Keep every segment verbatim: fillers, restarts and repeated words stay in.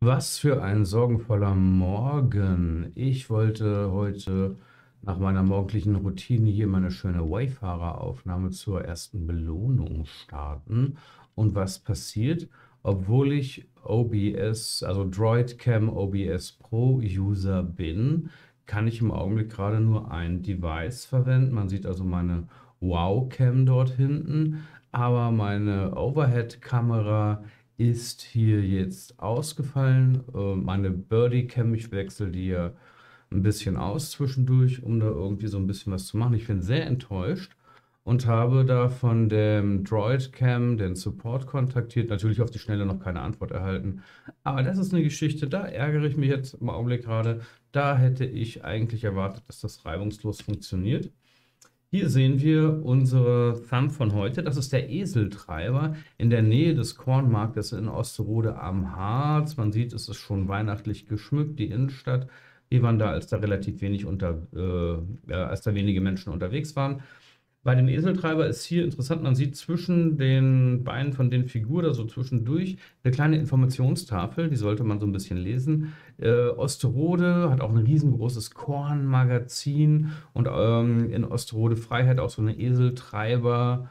Was für ein sorgenvoller Morgen. Ich wollte heute nach meiner morgendlichen Routine hier meine schöne Wayfarer-Aufnahme zur ersten Belohnung starten. Und was passiert? Obwohl ich O B S, also DroidCam O B S Pro User bin, kann ich im Augenblick gerade nur ein Device verwenden. Man sieht also meine Wow-Cam dort hinten, aber meine Overhead-Kamera ist hier jetzt ausgefallen. Äh, meine Birdie-Cam, ich wechsle die ja ein bisschen aus zwischendurch, um da irgendwie so ein bisschen was zu machen. Ich bin sehr enttäuscht und habe da von dem Droid-Cam den Support kontaktiert. Natürlich auf die Schnelle noch keine Antwort erhalten. Aber das ist eine Geschichte, da ärgere ich mich jetzt im Augenblick gerade. Da hätte ich eigentlich erwartet, dass das reibungslos funktioniert. Hier sehen wir unsere Thumb von heute. Das ist der Eseltreiber in der Nähe des Kornmarktes in Osterode am Harz. Man sieht, es ist schon weihnachtlich geschmückt, die Innenstadt. Wir waren da, als da relativ wenig unter, äh, ja, als da wenige Menschen unterwegs waren. Bei dem Eseltreiber ist hier interessant, man sieht zwischen den Beinen von den Figuren, also zwischendurch, eine kleine Informationstafel, die sollte man so ein bisschen lesen. Äh, Osterode hat auch ein riesengroßes Kornmagazin und ähm, in Osterode Freiheit auch so eine Eseltreiber,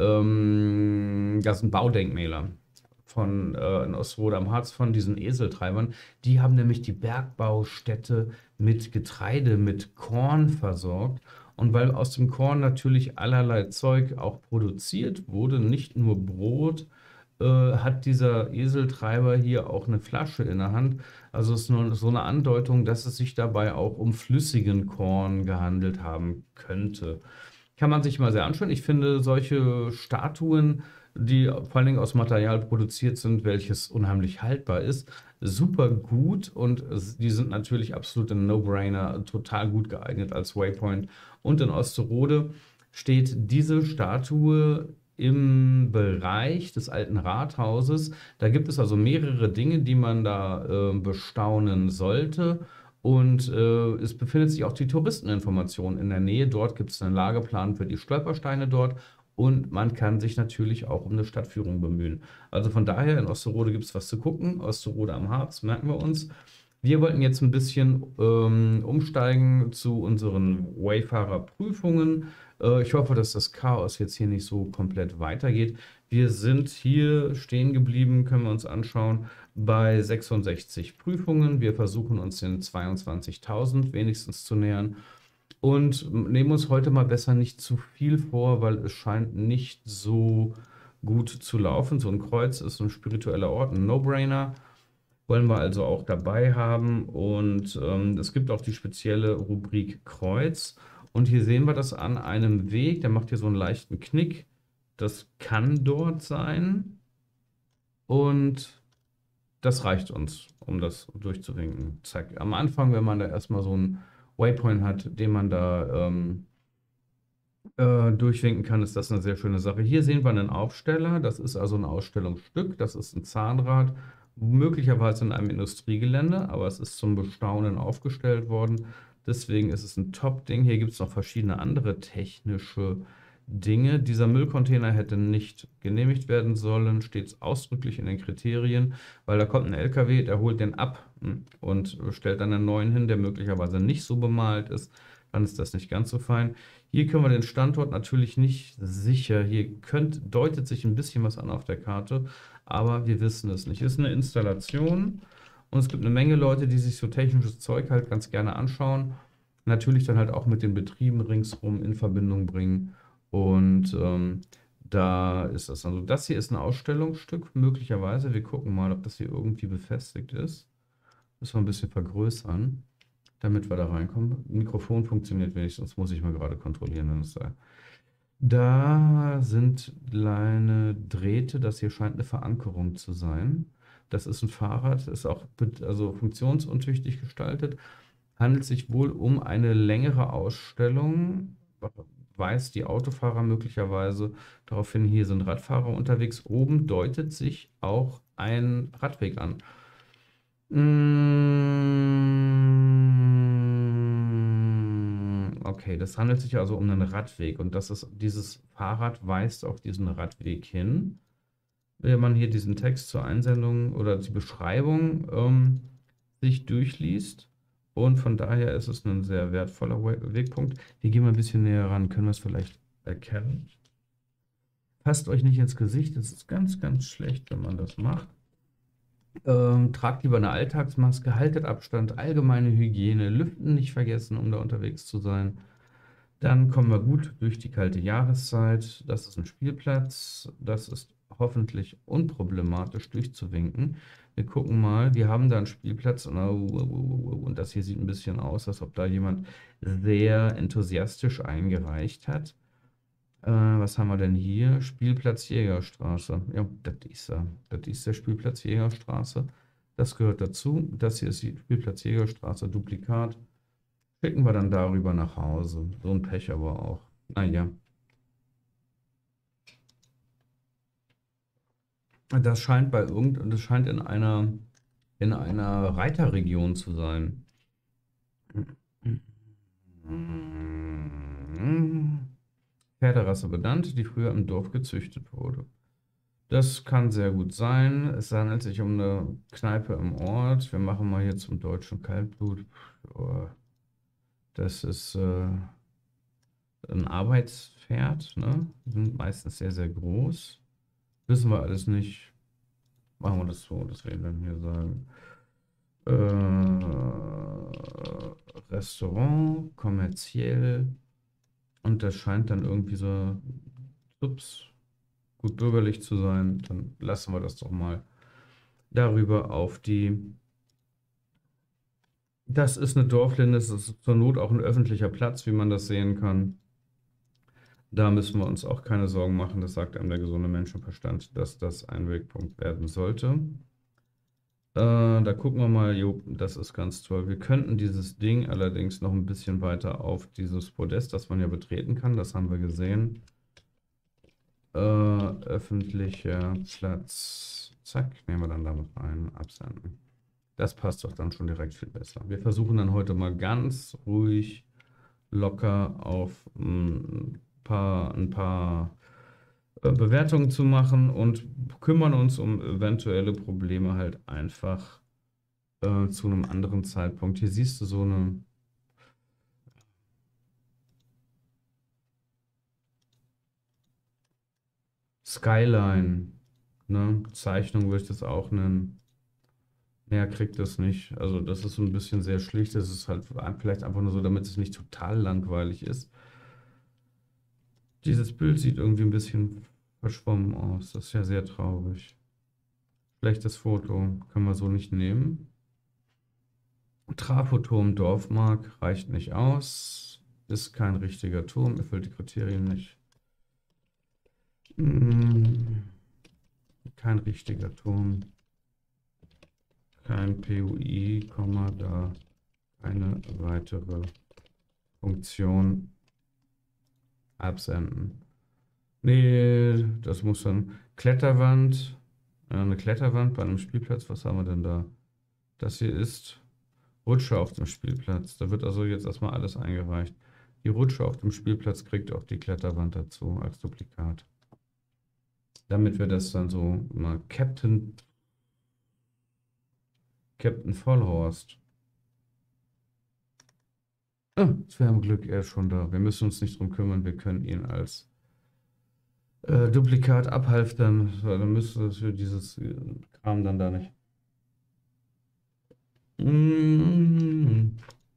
ähm, das sind Baudenkmäler von äh, in Osterode am Harz von diesen Eseltreibern. Die haben nämlich die Bergbaustätte mit Getreide, mit Korn versorgt. Und weil aus dem Korn natürlich allerlei Zeug auch produziert wurde, nicht nur Brot, äh, hat dieser Eseltreiber hier auch eine Flasche in der Hand. Also es ist nur so eine Andeutung, dass es sich dabei auch um flüssigen Korn gehandelt haben könnte. Kann man sich mal sehr anschauen. Ich finde solche Statuen, die vor allen Dingen aus Material produziert sind, welches unheimlich haltbar ist, super gut, und die sind natürlich absolut ein No-Brainer, total gut geeignet als Waypoint. Und in Osterode steht diese Statue im Bereich des alten Rathauses. Da gibt es also mehrere Dinge, die man da äh, bestaunen sollte. Und äh, es befindet sich auch die Touristeninformation in der Nähe. Dort gibt es einen Lageplan für die Stolpersteine dort. Und man kann sich natürlich auch um eine Stadtführung bemühen. Also von daher, in Osterode gibt es was zu gucken. Osterode am Harz, merken wir uns. Wir wollten jetzt ein bisschen ähm, umsteigen zu unseren Wayfarer-Prüfungen. Äh, ich hoffe, dass das Chaos jetzt hier nicht so komplett weitergeht. Wir sind hier stehen geblieben, können wir uns anschauen, bei sechsundsechzig Prüfungen. Wir versuchen uns den zweiundzwanzigtausend wenigstens zu nähern und nehmen uns heute mal besser nicht zu viel vor, weil es scheint nicht so gut zu laufen. So ein Kreuz ist ein spiritueller Ort, ein No-Brainer. Wollen wir also auch dabei haben. Und ähm, es gibt auch die spezielle Rubrik Kreuz. Und hier sehen wir das an einem Weg, der macht hier so einen leichten Knick. Das kann dort sein. Und das reicht uns, um das durchzuwinken. Zack. Am Anfang, wenn man da erstmal so einen Waypoint hat, den man da ähm, äh, durchwinken kann, ist das eine sehr schöne Sache. Hier sehen wir einen Aufsteller. Das ist also ein Ausstellungsstück. Das ist ein Zahnrad, möglicherweise in einem Industriegelände, aber es ist zum Bestaunen aufgestellt worden. Deswegen ist es ein Top-Ding. Hier gibt es noch verschiedene andere technische Dinge. Dieser Müllcontainer hätte nicht genehmigt werden sollen, steht es ausdrücklich in den Kriterien, weil da kommt ein L K W, der holt den ab und stellt dann einen neuen hin, der möglicherweise nicht so bemalt ist. Dann ist das nicht ganz so fein. Hier können wir den Standort natürlich nicht sicher. Hier könnt, deutet sich ein bisschen was an auf der Karte, aber wir wissen es nicht. Es ist eine Installation und es gibt eine Menge Leute, die sich so technisches Zeug halt ganz gerne anschauen. Natürlich dann halt auch mit den Betrieben ringsherum in Verbindung bringen. Und ähm, da ist das. Also das hier ist ein Ausstellungsstück, möglicherweise. Wir gucken mal, ob das hier irgendwie befestigt ist. Müssen wir ein bisschen vergrößern, damit wir da reinkommen. Mikrofon funktioniert wenigstens, muss ich mal gerade kontrollieren, wenn es da. Da sind kleine Drähte, das hier scheint eine Verankerung zu sein. Das ist ein Fahrrad, ist auch also funktionsuntüchtig gestaltet. Handelt sich wohl um eine längere Ausstellung. Weist die Autofahrer möglicherweise darauf hin, hier sind Radfahrer unterwegs. Oben deutet sich auch ein Radweg an. Okay, das handelt sich also um einen Radweg und das ist, dieses Fahrrad weist auf diesen Radweg hin. wenn man hier diesen Text zur Einsendung oder die Beschreibung ähm, sich durchliest. Und von daher ist es ein sehr wertvoller We- Wegpunkt. Hier gehen wir ein bisschen näher ran, können wir es vielleicht erkennen. Fasst euch nicht ins Gesicht, das ist ganz, ganz schlecht, wenn man das macht. Ähm, tragt lieber eine Alltagsmaske, haltet Abstand, allgemeine Hygiene, Lüften nicht vergessen, um da unterwegs zu sein. Dann kommen wir gut durch die kalte Jahreszeit. Das ist ein Spielplatz. Das ist hoffentlich unproblematisch durchzuwinken. Wir gucken mal, wir haben da einen Spielplatz und, und das hier sieht ein bisschen aus, als ob da jemand sehr enthusiastisch eingereicht hat. Äh, was haben wir denn hier? Spielplatz Jägerstraße. Ja, das ist er. Das ist der Spielplatz Jägerstraße. Das gehört dazu. Das hier ist die Spielplatz Jägerstraße, Duplikat. Schicken wir dann darüber nach Hause. So ein Pech aber auch. Naja. Das scheint bei irgend, das scheint in einer, in einer Reiterregion zu sein. Pferderasse benannt, die früher im Dorf gezüchtet wurde. Das kann sehr gut sein. Es handelt sich um eine Kneipe im Ort. Wir machen mal hier zum deutschen Kaltblut. Oh, das ist äh, ein Arbeitspferd, ne? Die sind meistens sehr, sehr groß. Wissen wir alles nicht. Machen wir das so, dass wir dann hier sagen. Äh, Restaurant, kommerziell. Und das scheint dann irgendwie so, ups, gut bürgerlich zu sein. Dann lassen wir das doch mal darüber auf die. Das ist eine Dorflinde, das ist zur Not auch ein öffentlicher Platz, wie man das sehen kann. Da müssen wir uns auch keine Sorgen machen, das sagt einem der gesunde Menschenverstand, dass das ein Wegpunkt werden sollte. Äh, da gucken wir mal, jo, das ist ganz toll. Wir könnten dieses Ding allerdings noch ein bisschen weiter auf dieses Podest, das man ja betreten kann, das haben wir gesehen. Äh, öffentlicher Platz, zack, nehmen wir dann damit rein, absenden. Das passt doch dann schon direkt viel besser. Wir versuchen dann heute mal ganz ruhig, locker auf ein paar, ein paar äh, Bewertungen zu machen und kümmern uns um eventuelle Probleme halt einfach äh, zu einem anderen Zeitpunkt. Hier siehst du so eine Skyline, ne? Zeichnung würde ich das auch nennen. Mehr kriegt das nicht. Also das ist so ein bisschen sehr schlicht. Das ist halt vielleicht einfach nur so, damit es nicht total langweilig ist. Dieses Bild sieht irgendwie ein bisschen verschwommen aus. Das ist ja sehr traurig. Schlechtes Foto können wir so nicht nehmen. Trafoturm Dorfmark reicht nicht aus. Ist kein richtiger Turm, erfüllt die Kriterien nicht. Hm, kein richtiger Turm. Kein P U I, da eine weitere Funktion absenden. Nee, das muss dann Kletterwand. Äh, eine Kletterwand bei einem Spielplatz. Was haben wir denn da? Das hier ist Rutsche auf dem Spielplatz. Da wird also jetzt erstmal alles eingereicht. Die Rutsche auf dem Spielplatz kriegt auch die Kletterwand dazu als Duplikat. Damit wir das dann so mal Captain Captain Vollhorst. Ah, wir haben Glück, er ist schon da. Wir müssen uns nicht drum kümmern, wir können ihn als äh, Duplikat abhalftern, weil dann müsste das für dieses äh, Kram dann da nicht. Mm.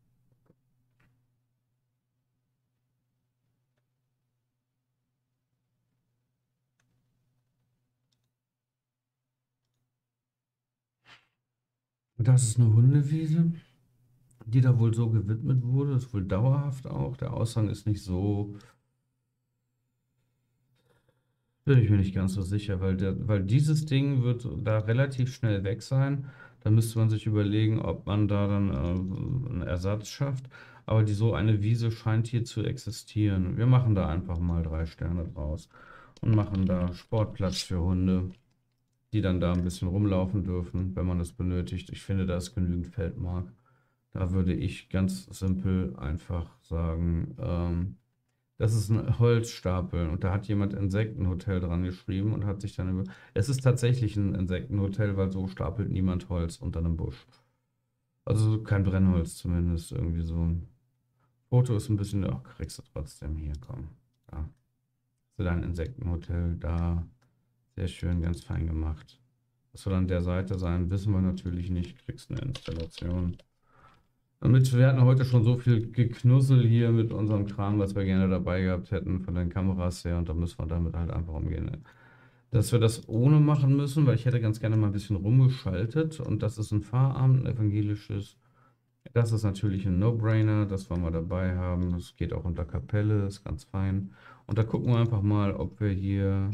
Das ist eine Hundewiese, die da wohl so gewidmet wurde. Ist wohl dauerhaft auch. Der Aushang ist nicht so. Bin ich mir nicht ganz so sicher, weil, der, weil dieses Ding wird da relativ schnell weg sein. Da müsste man sich überlegen, ob man da dann äh, einen Ersatz schafft. Aber die, so eine Wiese scheint hier zu existieren. Wir machen da einfach mal drei Sterne draus und machen da Sportplatz für Hunde, die dann da ein bisschen rumlaufen dürfen, wenn man das benötigt. Ich finde, da ist genügend Feldmark. Da würde ich ganz simpel einfach sagen, ähm, Das ist ein Holzstapel und da hat jemand Insektenhotel dran geschrieben und hat sich dann über. Es ist tatsächlich ein Insektenhotel, weil so stapelt niemand Holz unter einem Busch. Also kein Brennholz zumindest, irgendwie so. Foto ist ein bisschen, ach, kriegst du trotzdem hier, komm. Da. Hast du dein Insektenhotel da. Sehr schön, ganz fein gemacht. Was soll an der Seite sein, wissen wir natürlich nicht. Kriegst eine Installation. Damit, wir hatten heute schon so viel Geknussel hier mit unserem Kram, was wir gerne dabei gehabt hätten, von den Kameras her. Und da müssen wir damit halt einfach umgehen. Dass wir das ohne machen müssen, weil ich hätte ganz gerne mal ein bisschen rumgeschaltet. Und das ist ein Pfarramt, ein evangelisches. Das ist natürlich ein No-Brainer, das wollen wir dabei haben. Das geht auch unter Kapelle, ist ganz fein. Und da gucken wir einfach mal, ob wir hier.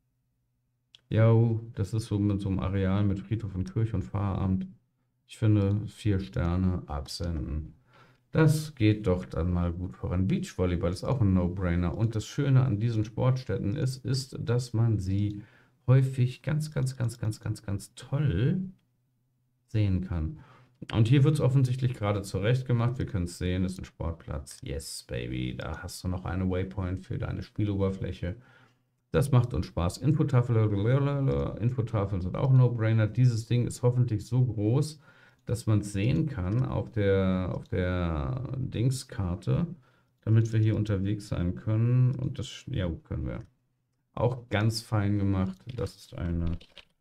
Ja, das ist so mit so einem Areal mit Friedhof und Kirche und Pfarramt. Ich finde, vier Sterne absenden. Das geht doch dann mal gut voran. Beachvolleyball ist auch ein No-Brainer. Und das Schöne an diesen Sportstätten ist, ist, dass man sie häufig ganz, ganz, ganz, ganz, ganz, ganz toll sehen kann. Und hier wird es offensichtlich gerade zurecht gemacht. Wir können es sehen, ist ein Sportplatz. Yes, baby. Da hast du noch eine Waypoint für deine Spieloberfläche. Das macht uns Spaß. Infotafel, Infotafeln sind auch No-Brainer. Dieses Ding ist hoffentlich so groß, dass man es sehen kann auf der, auf der Dingskarte, damit wir hier unterwegs sein können. Und das, ja, können wir. Auch ganz fein gemacht. Das ist eine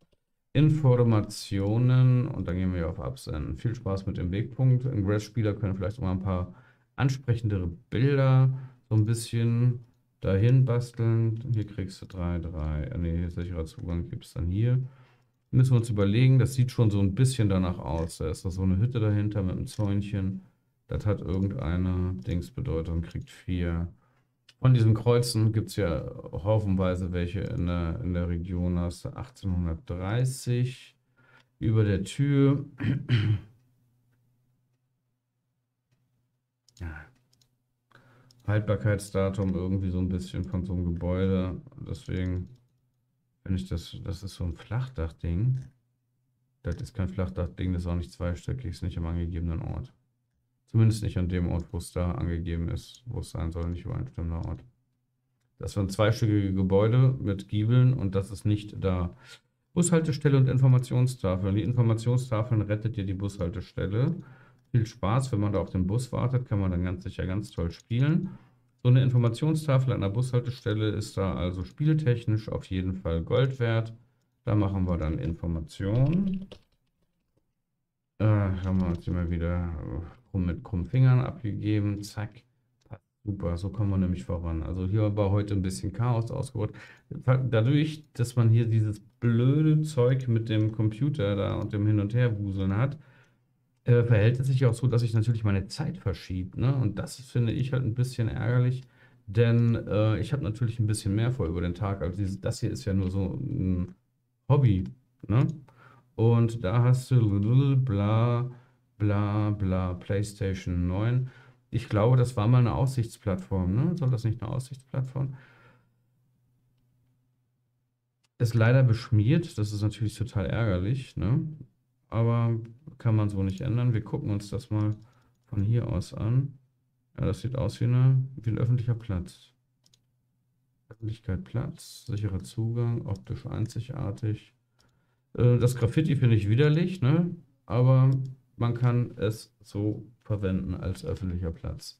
Informationen und dann gehen wir auf Absenden. Viel Spaß mit dem Wegpunkt. Ingress-Spieler können vielleicht auch mal ein paar ansprechendere Bilder so ein bisschen dahin basteln. Hier kriegst du drei, drei. Ne, sicherer Zugang gibt es dann hier. Müssen wir uns überlegen, das sieht schon so ein bisschen danach aus. Da ist da so eine Hütte dahinter mit einem Zäunchen. Das hat irgendeine Dingsbedeutung, kriegt vier. Von diesen Kreuzen gibt es ja haufenweise welche in der, in der Region aus achtzehnhundertdreißig. Über der Tür. Ja. Haltbarkeitsdatum irgendwie so ein bisschen von so einem Gebäude. Deswegen finde ich das, das ist so ein Flachdachding. Das ist kein Flachdachding, das ist auch nicht zweistöckig, ist nicht am angegebenen Ort. Zumindest nicht an dem Ort, wo es da angegeben ist, wo es sein soll, nicht übereinstimmender Ort. Das sind zweistöckige Gebäude mit Giebeln und das ist nicht da. Bushaltestelle und Informationstafeln. Die Informationstafeln rettet dir die Bushaltestelle. Viel Spaß, wenn man da auf den Bus wartet, kann man dann ganz sicher ganz toll spielen. So eine Informationstafel an der Bushaltestelle ist da also spieltechnisch auf jeden Fall Gold wert. Da machen wir dann Informationen. Äh, haben wir uns immer wieder mit krummen Fingern abgegeben. Zack. Super, so kommen wir nämlich voran. Also hier war heute ein bisschen Chaos ausgebrochen. Dadurch, dass man hier dieses blöde Zeug mit dem Computer da und dem Hin- und Herwuseln hat, äh, verhält es sich auch so, dass sich natürlich meine Zeit verschiebt. Ne? Und das finde ich halt ein bisschen ärgerlich, denn äh, ich habe natürlich ein bisschen mehr vor über den Tag. Also dieses, das hier ist ja nur so ein Hobby. Ne? Und da hast du bla bla bla PlayStation neun. Ich glaube, das war mal eine Aussichtsplattform, ne? Soll das nicht eine Aussichtsplattform? Ist leider beschmiert, das ist natürlich total ärgerlich, ne? Aber kann man so nicht ändern. Wir gucken uns das mal von hier aus an. Ja, das sieht aus wie, eine, wie ein öffentlicher Platz. Öffentlichkeit Platz, sicherer Zugang, optisch einzigartig. Äh, das Graffiti finde ich widerlich, ne? Aber man kann es so verwenden als öffentlicher Platz.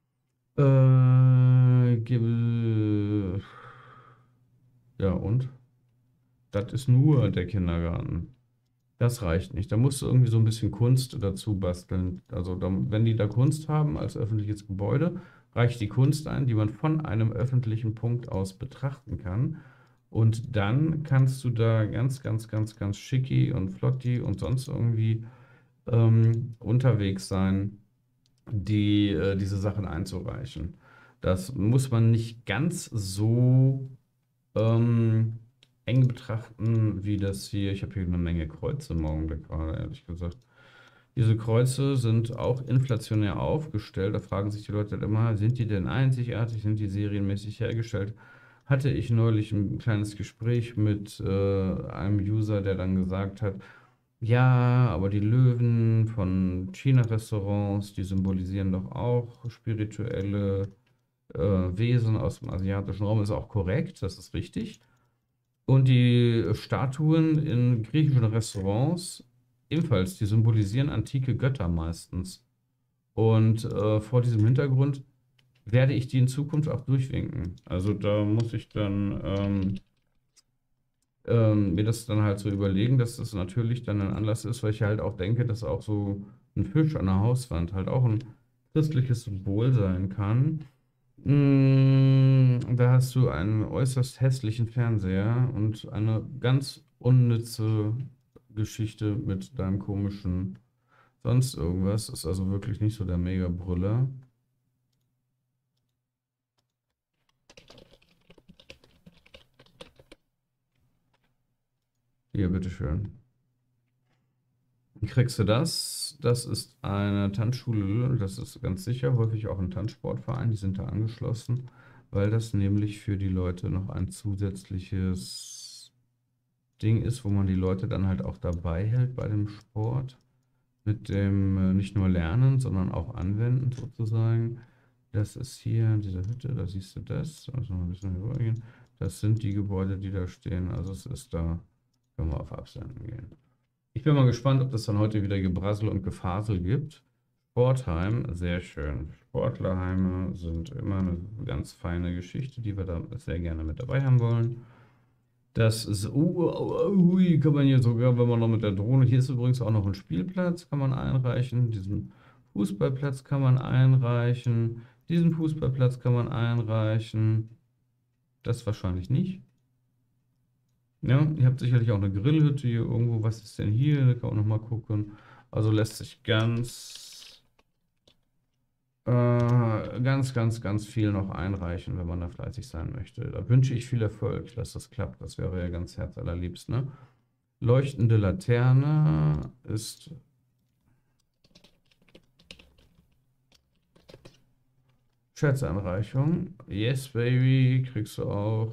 Äh, gebe. Ja, und? Das ist nur der Kindergarten. Das reicht nicht. Da musst du irgendwie so ein bisschen Kunst dazu basteln. Also, da, wenn die da Kunst haben als öffentliches Gebäude, reicht die Kunst ein, die man von einem öffentlichen Punkt aus betrachten kann. Und dann kannst du da ganz, ganz, ganz, ganz schicki und flotti und sonst irgendwie ähm, unterwegs sein, die, äh, diese Sachen einzureichen. Das muss man nicht ganz so ähm, eng betrachten, wie das hier. Ich habe hier eine Menge Kreuze im Augenblick gerade, ehrlich gesagt. Diese Kreuze sind auch inflationär aufgestellt. Da fragen sich die Leute halt immer, sind die denn einzigartig, sind die serienmäßig hergestellt? Hatte ich neulich ein kleines Gespräch mit äh, einem User, der dann gesagt hat, ja, aber die Löwen von China-Restaurants, die symbolisieren doch auch spirituelle äh, Wesen aus dem asiatischen Raum, ist auch korrekt, das ist richtig. Und die Statuen in griechischen Restaurants ebenfalls, die symbolisieren antike Götter meistens. Und äh, vor diesem Hintergrund werde ich die in Zukunft auch durchwinken. Also da muss ich dann ähm, ähm, mir das dann halt so überlegen, dass das natürlich dann ein Anlass ist, weil ich halt auch denke, dass auch so ein Fisch an der Hauswand halt auch ein christliches Symbol sein kann. Mm, da hast du einen äußerst hässlichen Fernseher und eine ganz unnütze Geschichte mit deinem komischen sonst irgendwas. Ist also wirklich nicht so der Mega-Brüller. Hier, bitteschön. Wie kriegst du das? Das ist eine Tanzschule, das ist ganz sicher, häufig auch ein Tanzsportverein, die sind da angeschlossen, weil das nämlich für die Leute noch ein zusätzliches Ding ist, wo man die Leute dann halt auch dabei hält bei dem Sport. Mit dem äh, nicht nur Lernen, sondern auch Anwenden sozusagen. Das ist hier diese Hütte, da siehst du das. Also noch ein bisschen rübergehen. Das sind die Gebäude, die da stehen. Also es ist da, können wir auf Absenden gehen. Ich bin mal gespannt, ob das dann heute wieder Gebrassel und Gefasel gibt. Sportheim, sehr schön. Sportlerheime sind immer eine ganz feine Geschichte, die wir da sehr gerne mit dabei haben wollen. Das ist, uh, uh, ui, kann man hier sogar, wenn man noch mit der Drohne, hier ist übrigens auch noch ein Spielplatz, kann man einreichen. Diesen Fußballplatz kann man einreichen. Diesen Fußballplatz kann man einreichen. Das wahrscheinlich nicht. Ja, ihr habt sicherlich auch eine Grillhütte hier irgendwo. Was ist denn hier? Da kann man nochmal gucken. Also lässt sich ganz, äh, ganz, ganz, ganz viel noch einreichen, wenn man da fleißig sein möchte. Da wünsche ich viel Erfolg, dass das klappt. Das wäre ja ganz herzallerliebst, ne? Leuchtende Laterne ist Scherzanreichung. Yes, Baby, kriegst du auch.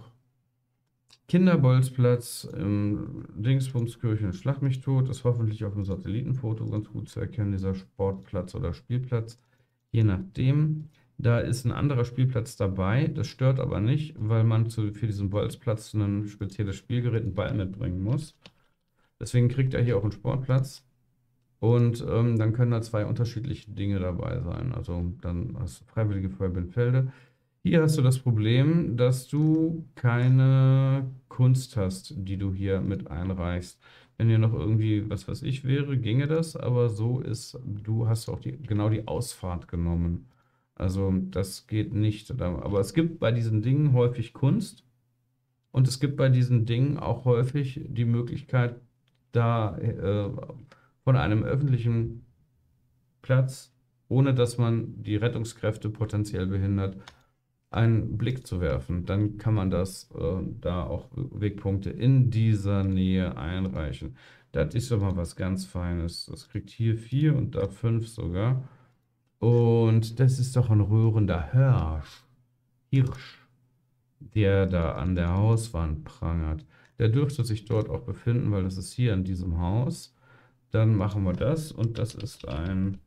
Kinderbolzplatz im Dingsbumskirchen Schlag mich tot ist hoffentlich auf dem Satellitenfoto ganz gut zu erkennen, dieser Sportplatz oder Spielplatz. Je nachdem. Da ist ein anderer Spielplatz dabei. Das stört aber nicht, weil man zu, für diesen Bolzplatz ein spezielles Spielgerät, einen Ball mitbringen muss. Deswegen kriegt er hier auch einen Sportplatz. Und ähm, dann können da zwei unterschiedliche Dinge dabei sein. Also dann hast du Freiwillige Feuerwehr Felde. Hier hast du das Problem, dass du keine Kunst hast, die du hier mit einreichst. Wenn hier noch irgendwie, was weiß ich, wäre, ginge das, aber so ist, du hast auch die, genau die Ausfahrt genommen. Also das geht nicht. Aber es gibt bei diesen Dingen häufig Kunst und es gibt bei diesen Dingen auch häufig die Möglichkeit, da äh, von einem öffentlichen Platz, ohne dass man die Rettungskräfte potenziell behindert, einen Blick zu werfen. Dann kann man das äh, da auch Wegpunkte in dieser Nähe einreichen. Das ist doch mal was ganz Feines. Das kriegt hier vier und da fünf sogar. Und das ist doch ein rührender Hirsch. Hirsch, der da an der Hauswand prangert. Der dürfte sich dort auch befinden, weil das ist hier in diesem Haus. Dann machen wir das und das ist ein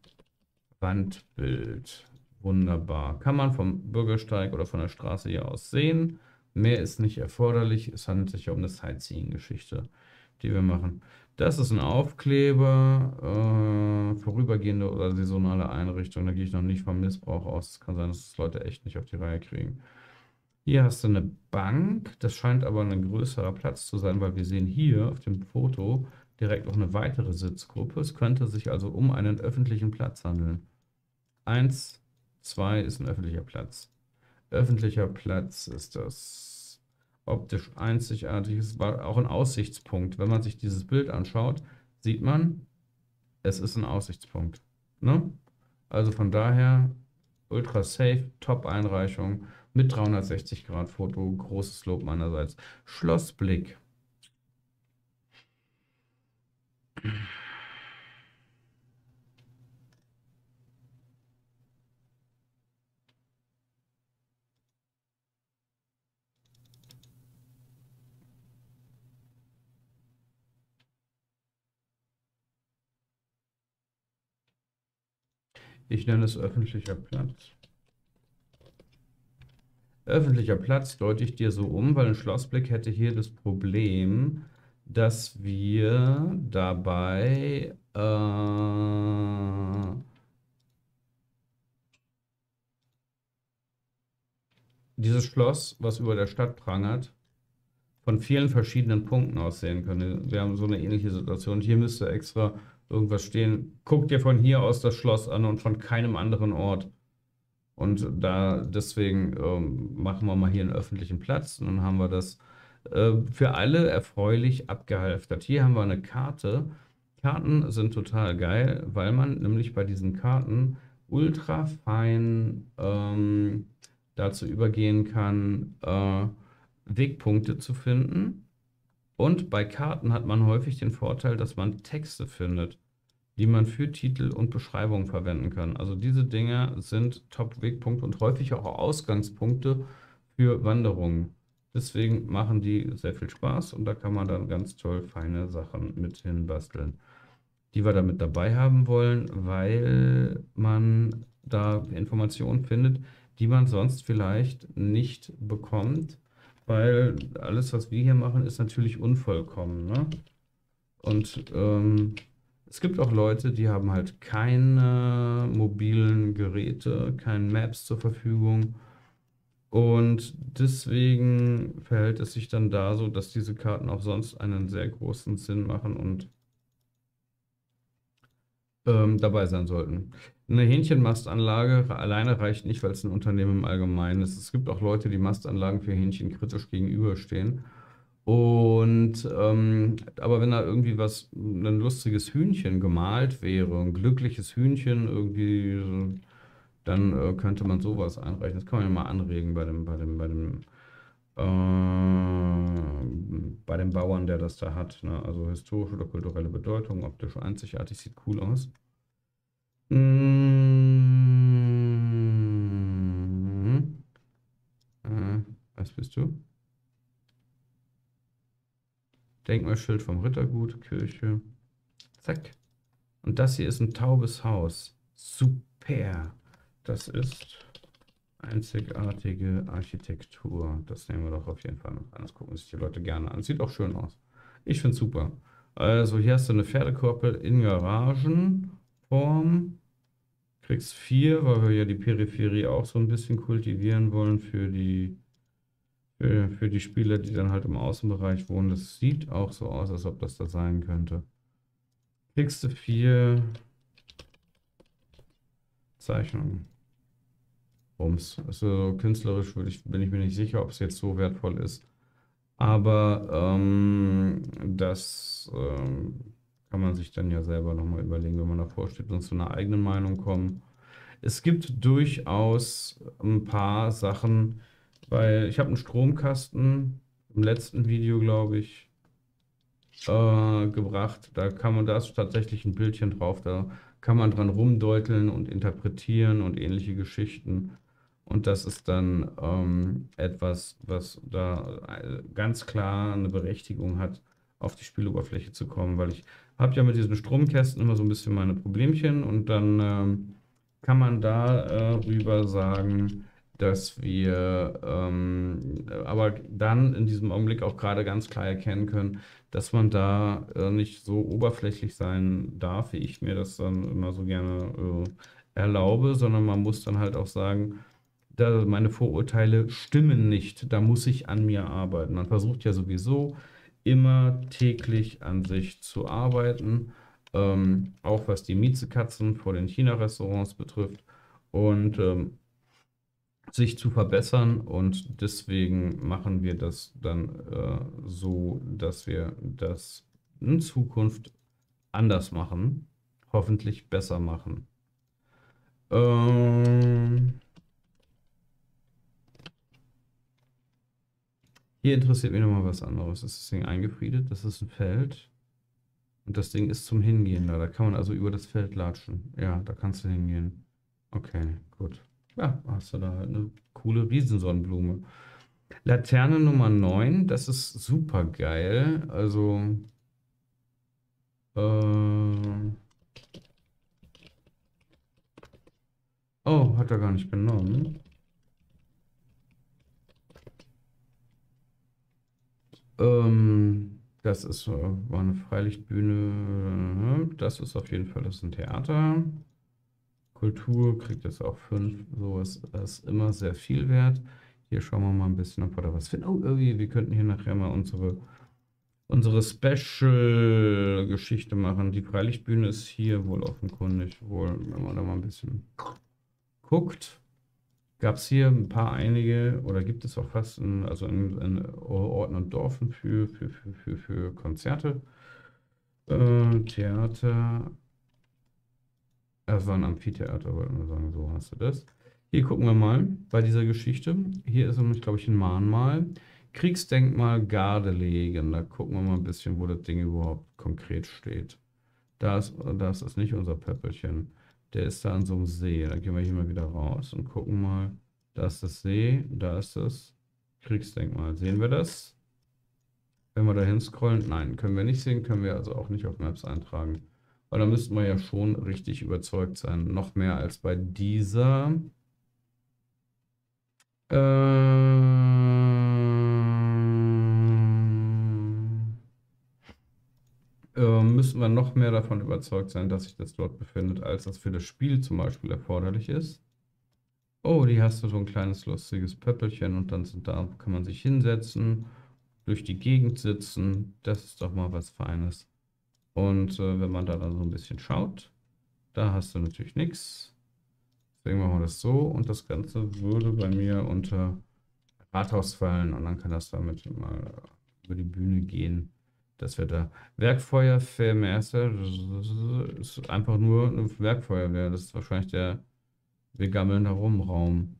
Wandbild. Wunderbar. Kann man vom Bürgersteig oder von der Straße hier aus sehen. Mehr ist nicht erforderlich. Es handelt sich ja um eine Sightseeing-Geschichte, die wir machen. Das ist ein Aufkleber, äh, vorübergehende oder saisonale Einrichtung. Da gehe ich noch nicht vom Missbrauch aus. Es kann sein, dass das Leute echt nicht auf die Reihe kriegen. Hier hast du eine Bank. Das scheint aber ein größerer Platz zu sein, weil wir sehen hier auf dem Foto direkt noch eine weitere Sitzgruppe. Es könnte sich also um einen öffentlichen Platz handeln. Eins, zwei ist ein öffentlicher Platz. Öffentlicher Platz ist das optisch einzigartig. Es war auch ein Aussichtspunkt. Wenn man sich dieses Bild anschaut, sieht man, es ist ein Aussichtspunkt. Ne? Also von daher ultra safe, Top-Einreichung mit dreihundertsechzig Grad Foto. Großes Lob meinerseits. Schlossblick. Ich nenne es öffentlicher Platz. Öffentlicher Platz deute ich dir so um, weil ein Schlossblick hätte hier das Problem, dass wir dabei äh, dieses Schloss, was über der Stadt prangert, von vielen verschiedenen Punkten aus sehen können. Wir haben so eine ähnliche Situation. Hier müsste extra irgendwas stehen. Guck dir von hier aus das Schloss an und von keinem anderen Ort. Und da deswegen ähm, machen wir mal hier einen öffentlichen Platz. Und dann haben wir das äh, für alle erfreulich abgehalftert. Hier haben wir eine Karte. Karten sind total geil, weil man nämlich bei diesen Karten ultra fein ähm, dazu übergehen kann, äh, Wegpunkte zu finden. Und bei Karten hat man häufig den Vorteil, dass man Texte findet, die man für Titel und Beschreibung verwenden kann. Also diese Dinge sind Top-Wegpunkte und häufig auch Ausgangspunkte für Wanderungen. Deswegen machen die sehr viel Spaß und da kann man dann ganz toll feine Sachen mit hinbasteln, die wir da mit dabei haben wollen, weil man da Informationen findet, die man sonst vielleicht nicht bekommt, weil alles, was wir hier machen, ist natürlich unvollkommen, ne? Und ähm, es gibt auch Leute, die haben halt keine mobilen Geräte, kein Maps zur Verfügung. Und deswegen verhält es sich dann da so, dass diese Karten auch sonst einen sehr großen Sinn machen und ähm, dabei sein sollten. Eine Hähnchenmastanlage alleine reicht nicht, weil es ein Unternehmen im Allgemeinen ist. Es gibt auch Leute, die Mastanlagen für Hähnchen kritisch gegenüberstehen. Und ähm, aber wenn da irgendwie was, ein lustiges Hühnchen gemalt wäre, ein glückliches Hühnchen irgendwie, so, dann äh, könnte man sowas einreichen. Das kann man ja mal anregen bei dem, bei dem, bei dem, äh, bei dem Bauern, der das da hat. Ne? Also historische oder kulturelle Bedeutung, optisch einzigartig, sieht cool aus. Mm, äh, was bist du? Denkmalschild vom Rittergut, Kirche. Zack. Und das hier ist ein taubes Haus. Super. Das ist einzigartige Architektur. Das nehmen wir doch auf jeden Fall noch an. Das gucken sich die Leute gerne an. Sieht auch schön aus. Ich finde es super. Also hier hast du eine Pferdekoppel in Garagenform. Kriegst vier, weil wir ja die Peripherie auch so ein bisschen kultivieren wollen für die, für, für die Spieler, die dann halt im Außenbereich wohnen. Das sieht auch so aus, als ob das da sein könnte. Kriegst du vier Zeichnungen. Bums. Also künstlerisch würde ich, bin ich mir nicht sicher, ob es jetzt so wertvoll ist. Aber ähm, das ähm, kann man sich dann ja selber nochmal überlegen, wenn man davor steht und zu einer eigenen Meinung kommen. Es gibt durchaus ein paar Sachen, weil ich habe einen Stromkasten im letzten Video, glaube ich, äh, gebracht. Da kann man, da ist tatsächlich ein Bildchen drauf, da kann man dran rumdeuteln und interpretieren und ähnliche Geschichten. Und das ist dann ähm, etwas, was da äh, ganz klar eine Berechtigung hat, auf die Spieloberfläche zu kommen, weil ich habe ja mit diesen Stromkästen immer so ein bisschen meine Problemchen und dann ähm, kann man darüber sagen, dass wir ähm, aber dann in diesem Augenblick auch gerade ganz klar erkennen können, dass man da äh, nicht so oberflächlich sein darf, wie ich mir das dann immer so gerne äh, erlaube, sondern man muss dann halt auch sagen, da meine Vorurteile stimmen nicht, da muss ich an mir arbeiten. Man versucht ja sowieso immer täglich an sich zu arbeiten, ähm, auch was die Miezekatzen vor den China-Restaurants betrifft und ähm, sich zu verbessern und deswegen machen wir das dann äh, so, dass wir das in Zukunft anders machen, hoffentlich besser machen. Ähm, hier interessiert mich nochmal was anderes. Ist das Ding eingefriedet? Das ist ein Feld und das Ding ist zum Hingehen da. Da kann man also über das Feld latschen. Ja, da kannst du hingehen. Okay, gut. Ja, hast du da halt eine coole Riesensonnenblume. Laterne Nummer neun, das ist super geil. Also, äh, oh, hat er gar nicht genommen. Ähm, das ist, äh, war eine Freilichtbühne. Das ist auf jeden Fall, das ist ein Theater. Kultur kriegt jetzt auch fünf. So ist, ist immer sehr viel wert. Hier schauen wir mal ein bisschen, ob wir da was finden. Oh, irgendwie, wir könnten hier nachher mal unsere, unsere Special-Geschichte machen. Die Freilichtbühne ist hier wohl offenkundig. Wohl, wenn man da mal ein bisschen guckt. Gab es hier ein paar einige, oder gibt es auch fast in, also in, in Orten und Dorfen für, für, für, für, für Konzerte. Äh, Theater. Das war ein Amphitheater, wollte man sagen, so hast du das. Hier gucken wir mal bei dieser Geschichte. Hier ist nämlich, glaube ich, ein Mahnmal. Kriegsdenkmal Gardelegen. Da gucken wir mal ein bisschen, wo das Ding überhaupt konkret steht. Da ist, da ist das nicht unser Pöppelchen. Der ist da an so einem See. Da gehen wir hier mal wieder raus und gucken mal. Da ist das See, da ist das Kriegsdenkmal. Sehen wir das? Wenn wir da hinscrollen? Nein, können wir nicht sehen, können wir also auch nicht auf Maps eintragen. Weil da müssten wir ja schon richtig überzeugt sein. Noch mehr als bei dieser. Ähm, äh, müssen wir noch mehr davon überzeugt sein, dass sich das dort befindet, als das für das Spiel zum Beispiel erforderlich ist. Oh, die hast du so ein kleines lustiges Pöppelchen und dann sind da, kann man sich hinsetzen, durch die Gegend sitzen. Das ist doch mal was Feines. Und äh, wenn man da dann so ein bisschen schaut, da hast du natürlich nichts. Deswegen machen wir das so und das Ganze würde bei mir unter Rathaus fallen und dann kann das damit mal über die Bühne gehen. Das wird da Werkfeuerwehrmeister, das ist einfach nur eine Werkfeuerwehr. Das ist wahrscheinlich der Wir gammeln da rum Raum.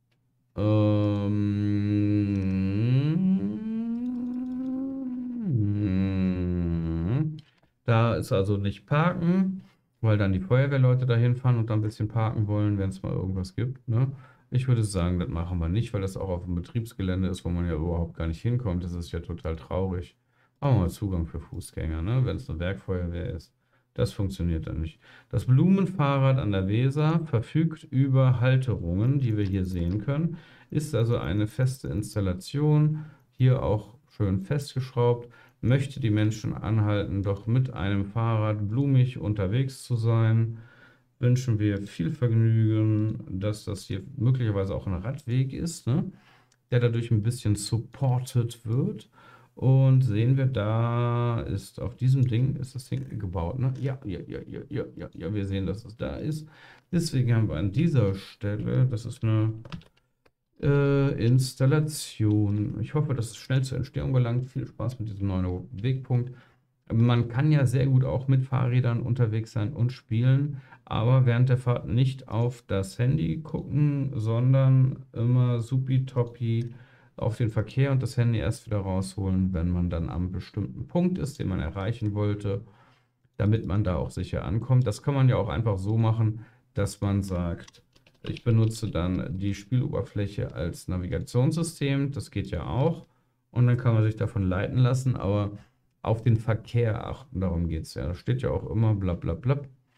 Ähm, da ist also nicht parken, weil dann die Feuerwehrleute dahin fahren und dann ein bisschen parken wollen, wenn es mal irgendwas gibt. Ne? Ich würde sagen, das machen wir nicht, weil das auch auf dem Betriebsgelände ist, wo man ja überhaupt gar nicht hinkommt. Das ist ja total traurig. Machen wir mal Zugang für Fußgänger, ne? Wenn es eine Werkfeuerwehr ist. Das funktioniert dann nicht. Das Blumenfahrrad an der Weser verfügt über Halterungen, die wir hier sehen können. Ist also eine feste Installation, hier auch schön festgeschraubt. Möchte die Menschen anhalten, doch mit einem Fahrrad blumig unterwegs zu sein, wünschen wir viel Vergnügen, dass das hier möglicherweise auch ein Radweg ist, ne? Der dadurch ein bisschen supported wird. Und sehen wir, da ist auf diesem Ding, ist das Ding gebaut, ne? Ja, ja, ja, ja, ja, ja, ja, wir sehen, dass es da ist. Deswegen haben wir an dieser Stelle, das ist eine äh, Installation. Ich hoffe, dass es schnell zur Entstehung gelangt. Viel Spaß mit diesem neuen Wegpunkt. Man kann ja sehr gut auch mit Fahrrädern unterwegs sein und spielen, aber während der Fahrt nicht auf das Handy gucken, sondern immer supi-toppi auf den Verkehr und das Handy erst wieder rausholen, wenn man dann am bestimmten Punkt ist, den man erreichen wollte, damit man da auch sicher ankommt. Das kann man ja auch einfach so machen, dass man sagt, ich benutze dann die Spieloberfläche als Navigationssystem. Das geht ja auch. Und dann kann man sich davon leiten lassen, aber auf den Verkehr achten, darum geht es ja. Da steht ja auch immer bla bla bla.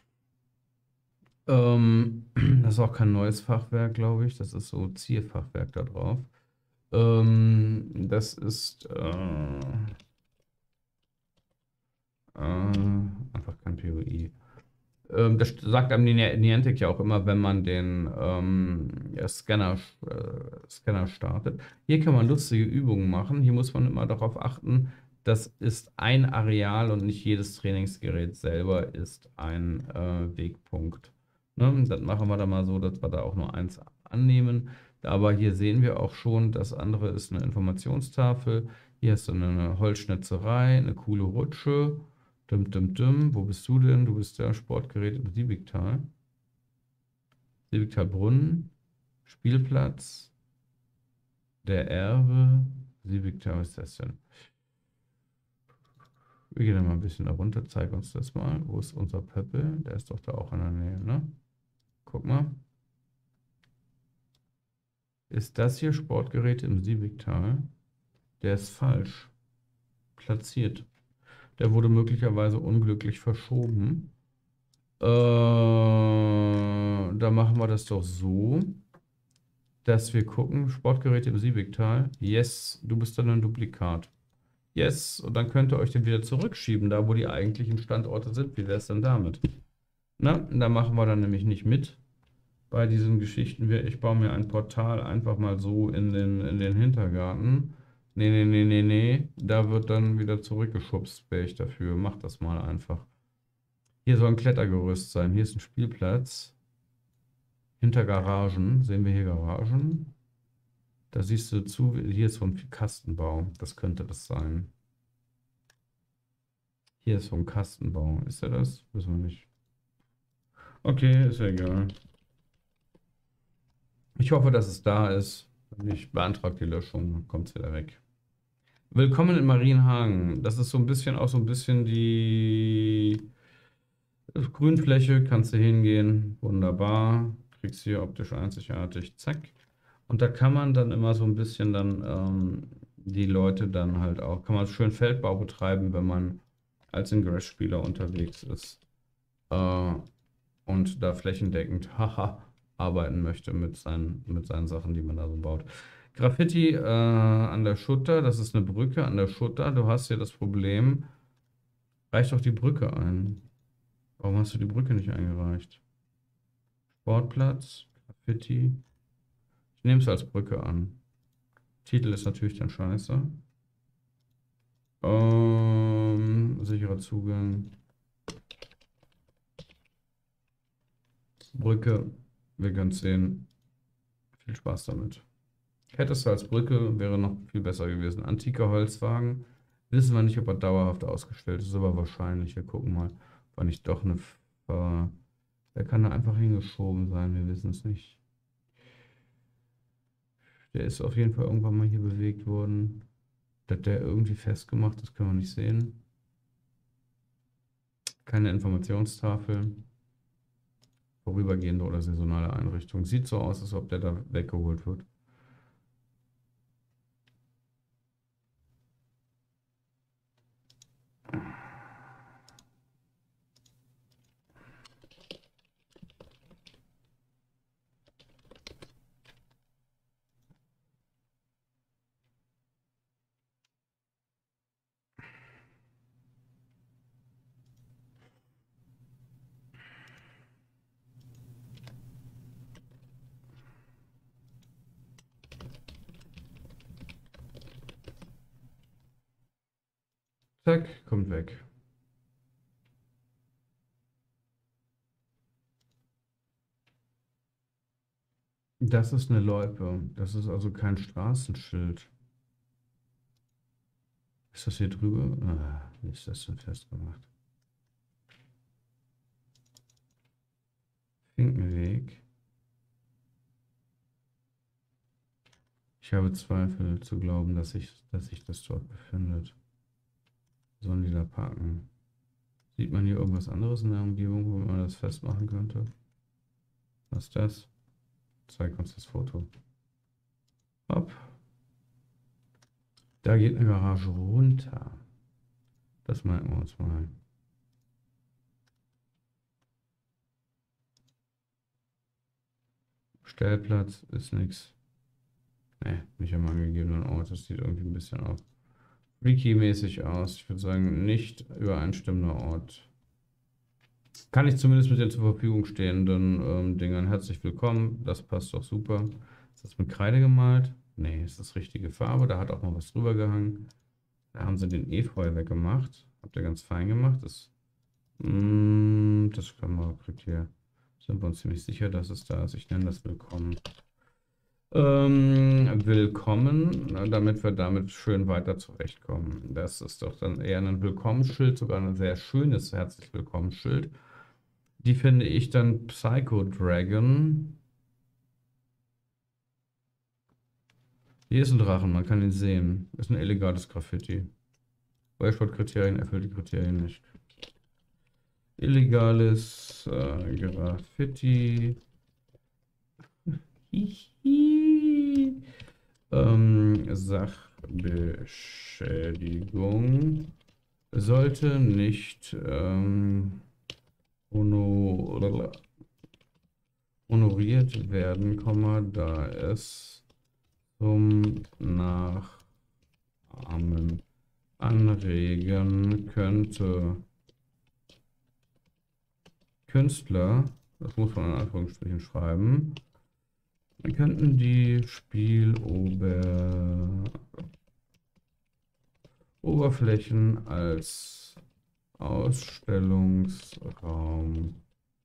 Ähm, das ist auch kein neues Fachwerk, glaube ich. Das ist so Zierfachwerk da drauf. Ähm, das ist äh, äh, einfach kein P O I. Ähm, das sagt einem die Niantic ja auch immer, wenn man den ähm, ja, Scanner, äh, Scanner startet. Hier kann man lustige Übungen machen. Hier muss man immer darauf achten, das ist ein Areal und nicht jedes Trainingsgerät selber ist ein äh, Wegpunkt. Ne? Das machen wir da mal so, dass wir da auch nur eins annehmen. Aber hier sehen wir auch schon, das andere ist eine Informationstafel. Hier ist so eine Holzschnitzerei, eine coole Rutsche. Dum, dum, dum. Wo bist du denn? Du bist der Sportgerät im Siebigtal. Siebigtalbrunnen. Spielplatz. Der Erbe. Siebigtal, was ist das denn? Wir gehen da mal ein bisschen da runter. Zeig uns das mal. Wo ist unser Pöppel? Der ist doch da auch in der Nähe, ne? Guck mal. Ist das hier Sportgerät im Siebigtal? Der ist falsch platziert. Der wurde möglicherweise unglücklich verschoben. Äh, da machen wir das doch so, dass wir gucken, Sportgeräte im Siebigtal. Yes, du bist dann ein Duplikat. Yes, und dann könnt ihr euch den wieder zurückschieben, da wo die eigentlichen Standorte sind. Wie wäre es denn damit? Na, da machen wir dann nämlich nicht mit bei diesen Geschichten. Wir- Ich baue mir ein Portal einfach mal so in den, in den Hintergarten. Nee, nee, nee, nee, nee. Da wird dann wieder zurückgeschubst, wäre ich dafür. Mach das mal einfach. Hier soll ein Klettergerüst sein. Hier ist ein Spielplatz. Hinter Garagen. Sehen wir hier Garagen? Da siehst du zu, hier ist vom Kastenbau. Das könnte das sein. Hier ist vom Kastenbau. Ist er das? Wissen wir nicht. Okay, ist ja egal. Ich hoffe, dass es da ist. Wenn ich beantrage die Löschung, dann kommt es wieder weg. Willkommen in Marienhagen. Das ist so ein bisschen auch so ein bisschen die Grünfläche. Kannst du hingehen. Wunderbar. Kriegst hier optisch einzigartig. Zack. Und da kann man dann immer so ein bisschen dann ähm, die Leute dann halt auch, kann man schön Feldbau betreiben, wenn man als Ingress-Spieler unterwegs ist. Äh, und da flächendeckend, haha, arbeiten möchte mit seinen, mit seinen Sachen, die man da so baut. Graffiti äh, an der Schutter, das ist eine Brücke an der Schutter. Du hast hier das Problem, reich doch die Brücke ein. Warum hast du die Brücke nicht eingereicht? Sportplatz, Graffiti. Ich nehme es als Brücke an. Titel ist natürlich dann scheiße. Ähm, sicherer Zugang. Brücke, wir können es sehen. Viel Spaß damit. Hättest du als Brücke, wäre noch viel besser gewesen. Antiker Holzwagen. Wissen wir nicht, ob er dauerhaft ausgestellt ist, aber wahrscheinlich. Wir gucken mal. War nicht doch eine... Ver der kann da einfach hingeschoben sein, wir wissen es nicht. Der ist auf jeden Fall irgendwann mal hier bewegt worden. Dass der irgendwie festgemacht ist, können wir nicht sehen. Keine Informationstafel. Vorübergehende oder saisonale Einrichtung. Sieht so aus, als ob der da weggeholt wird. Zack, kommt weg. Das ist eine Loipe. Das ist also kein Straßenschild. Ist das hier drüber? Ah, wie ist das denn festgemacht? Finkenweg. Ich habe Zweifel zu glauben, dass sich dass sich das dort befindet. Sollen die da parken? Sieht man hier irgendwas anderes in der Umgebung, wo man das festmachen könnte? Was ist das? Zeig uns das Foto. Hopp. Da geht eine Garage runter. Das merken wir uns mal. Stellplatz ist nichts. Ne, nicht am angegebenen Ort. Das sieht irgendwie ein bisschen auch freaky-mäßig aus. Ich würde sagen, nicht übereinstimmender Ort. Kann ich zumindest mit den zur Verfügung stehenden ähm, Dingern. Herzlich willkommen. Das passt doch super. Ist das mit Kreide gemalt? Nee, ist das richtige Farbe. Da hat auch mal was drüber gehangen. Da haben sie den Efeu weggemacht. Habt ihr ganz fein gemacht. Das, mm, das kann man hier. Sind wir uns ziemlich sicher, dass es da ist. Ich nenne das Willkommen. Ähm, willkommen, na, damit wir damit schön weiter zurechtkommen. Das ist doch dann eher ein Willkommensschild, sogar ein sehr schönes Herzlich Willkommensschild. Die finde ich dann Psycho Dragon. Hier ist ein Drachen, man kann ihn sehen. Ist ein illegales Graffiti. Waysport-Kriterien erfüllt die Kriterien nicht. Illegales äh, Graffiti. Hihi. Ähm, Sachbeschädigung sollte nicht ähm, honor honoriert werden, da es zum Nachahmen anregen könnte, Künstler, das muss man in Anführungsstrichen schreiben, dann könnten die Spielober Oberflächen als Ausstellungsraum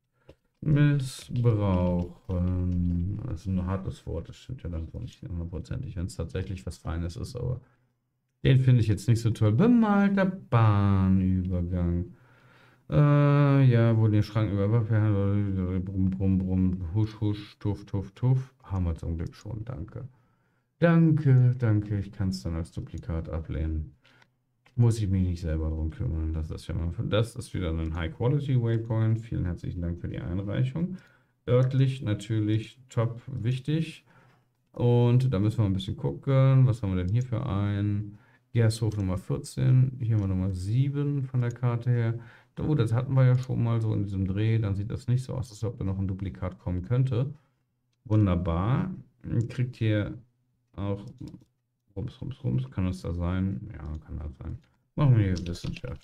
missbrauchen. Das ist ein hartes Wort, das stimmt ja dann so nicht hundertprozentig, wenn es tatsächlich was Feines ist, aber den finde ich jetzt nicht so toll. Bemalter Bahnübergang. Äh, ja, wo den Schrank überwacht werden. Brumm, brumm, brumm, husch, husch, tuff, tuff, tuff. Haben wir zum Glück schon, danke. Danke, danke, ich kann es dann als Duplikat ablehnen. Muss ich mich nicht selber drum kümmern. Das ist ja mal, das ist wieder ein High-Quality-Waypoint. Vielen herzlichen Dank für die Einreichung. Örtlich natürlich top wichtig. Und da müssen wir ein bisschen gucken. Was haben wir denn hier für einen? Gershof Nummer vierzehn. Hier haben wir Nummer sieben von der Karte her. Oh, das hatten wir ja schon mal so in diesem Dreh. Dann sieht das nicht so aus, als ob da noch ein Duplikat kommen könnte. Wunderbar. Kriegt hier auch Rums, Rums, Rums. Kann das da sein? Ja, kann das sein. Machen wir hier Wissenschaft.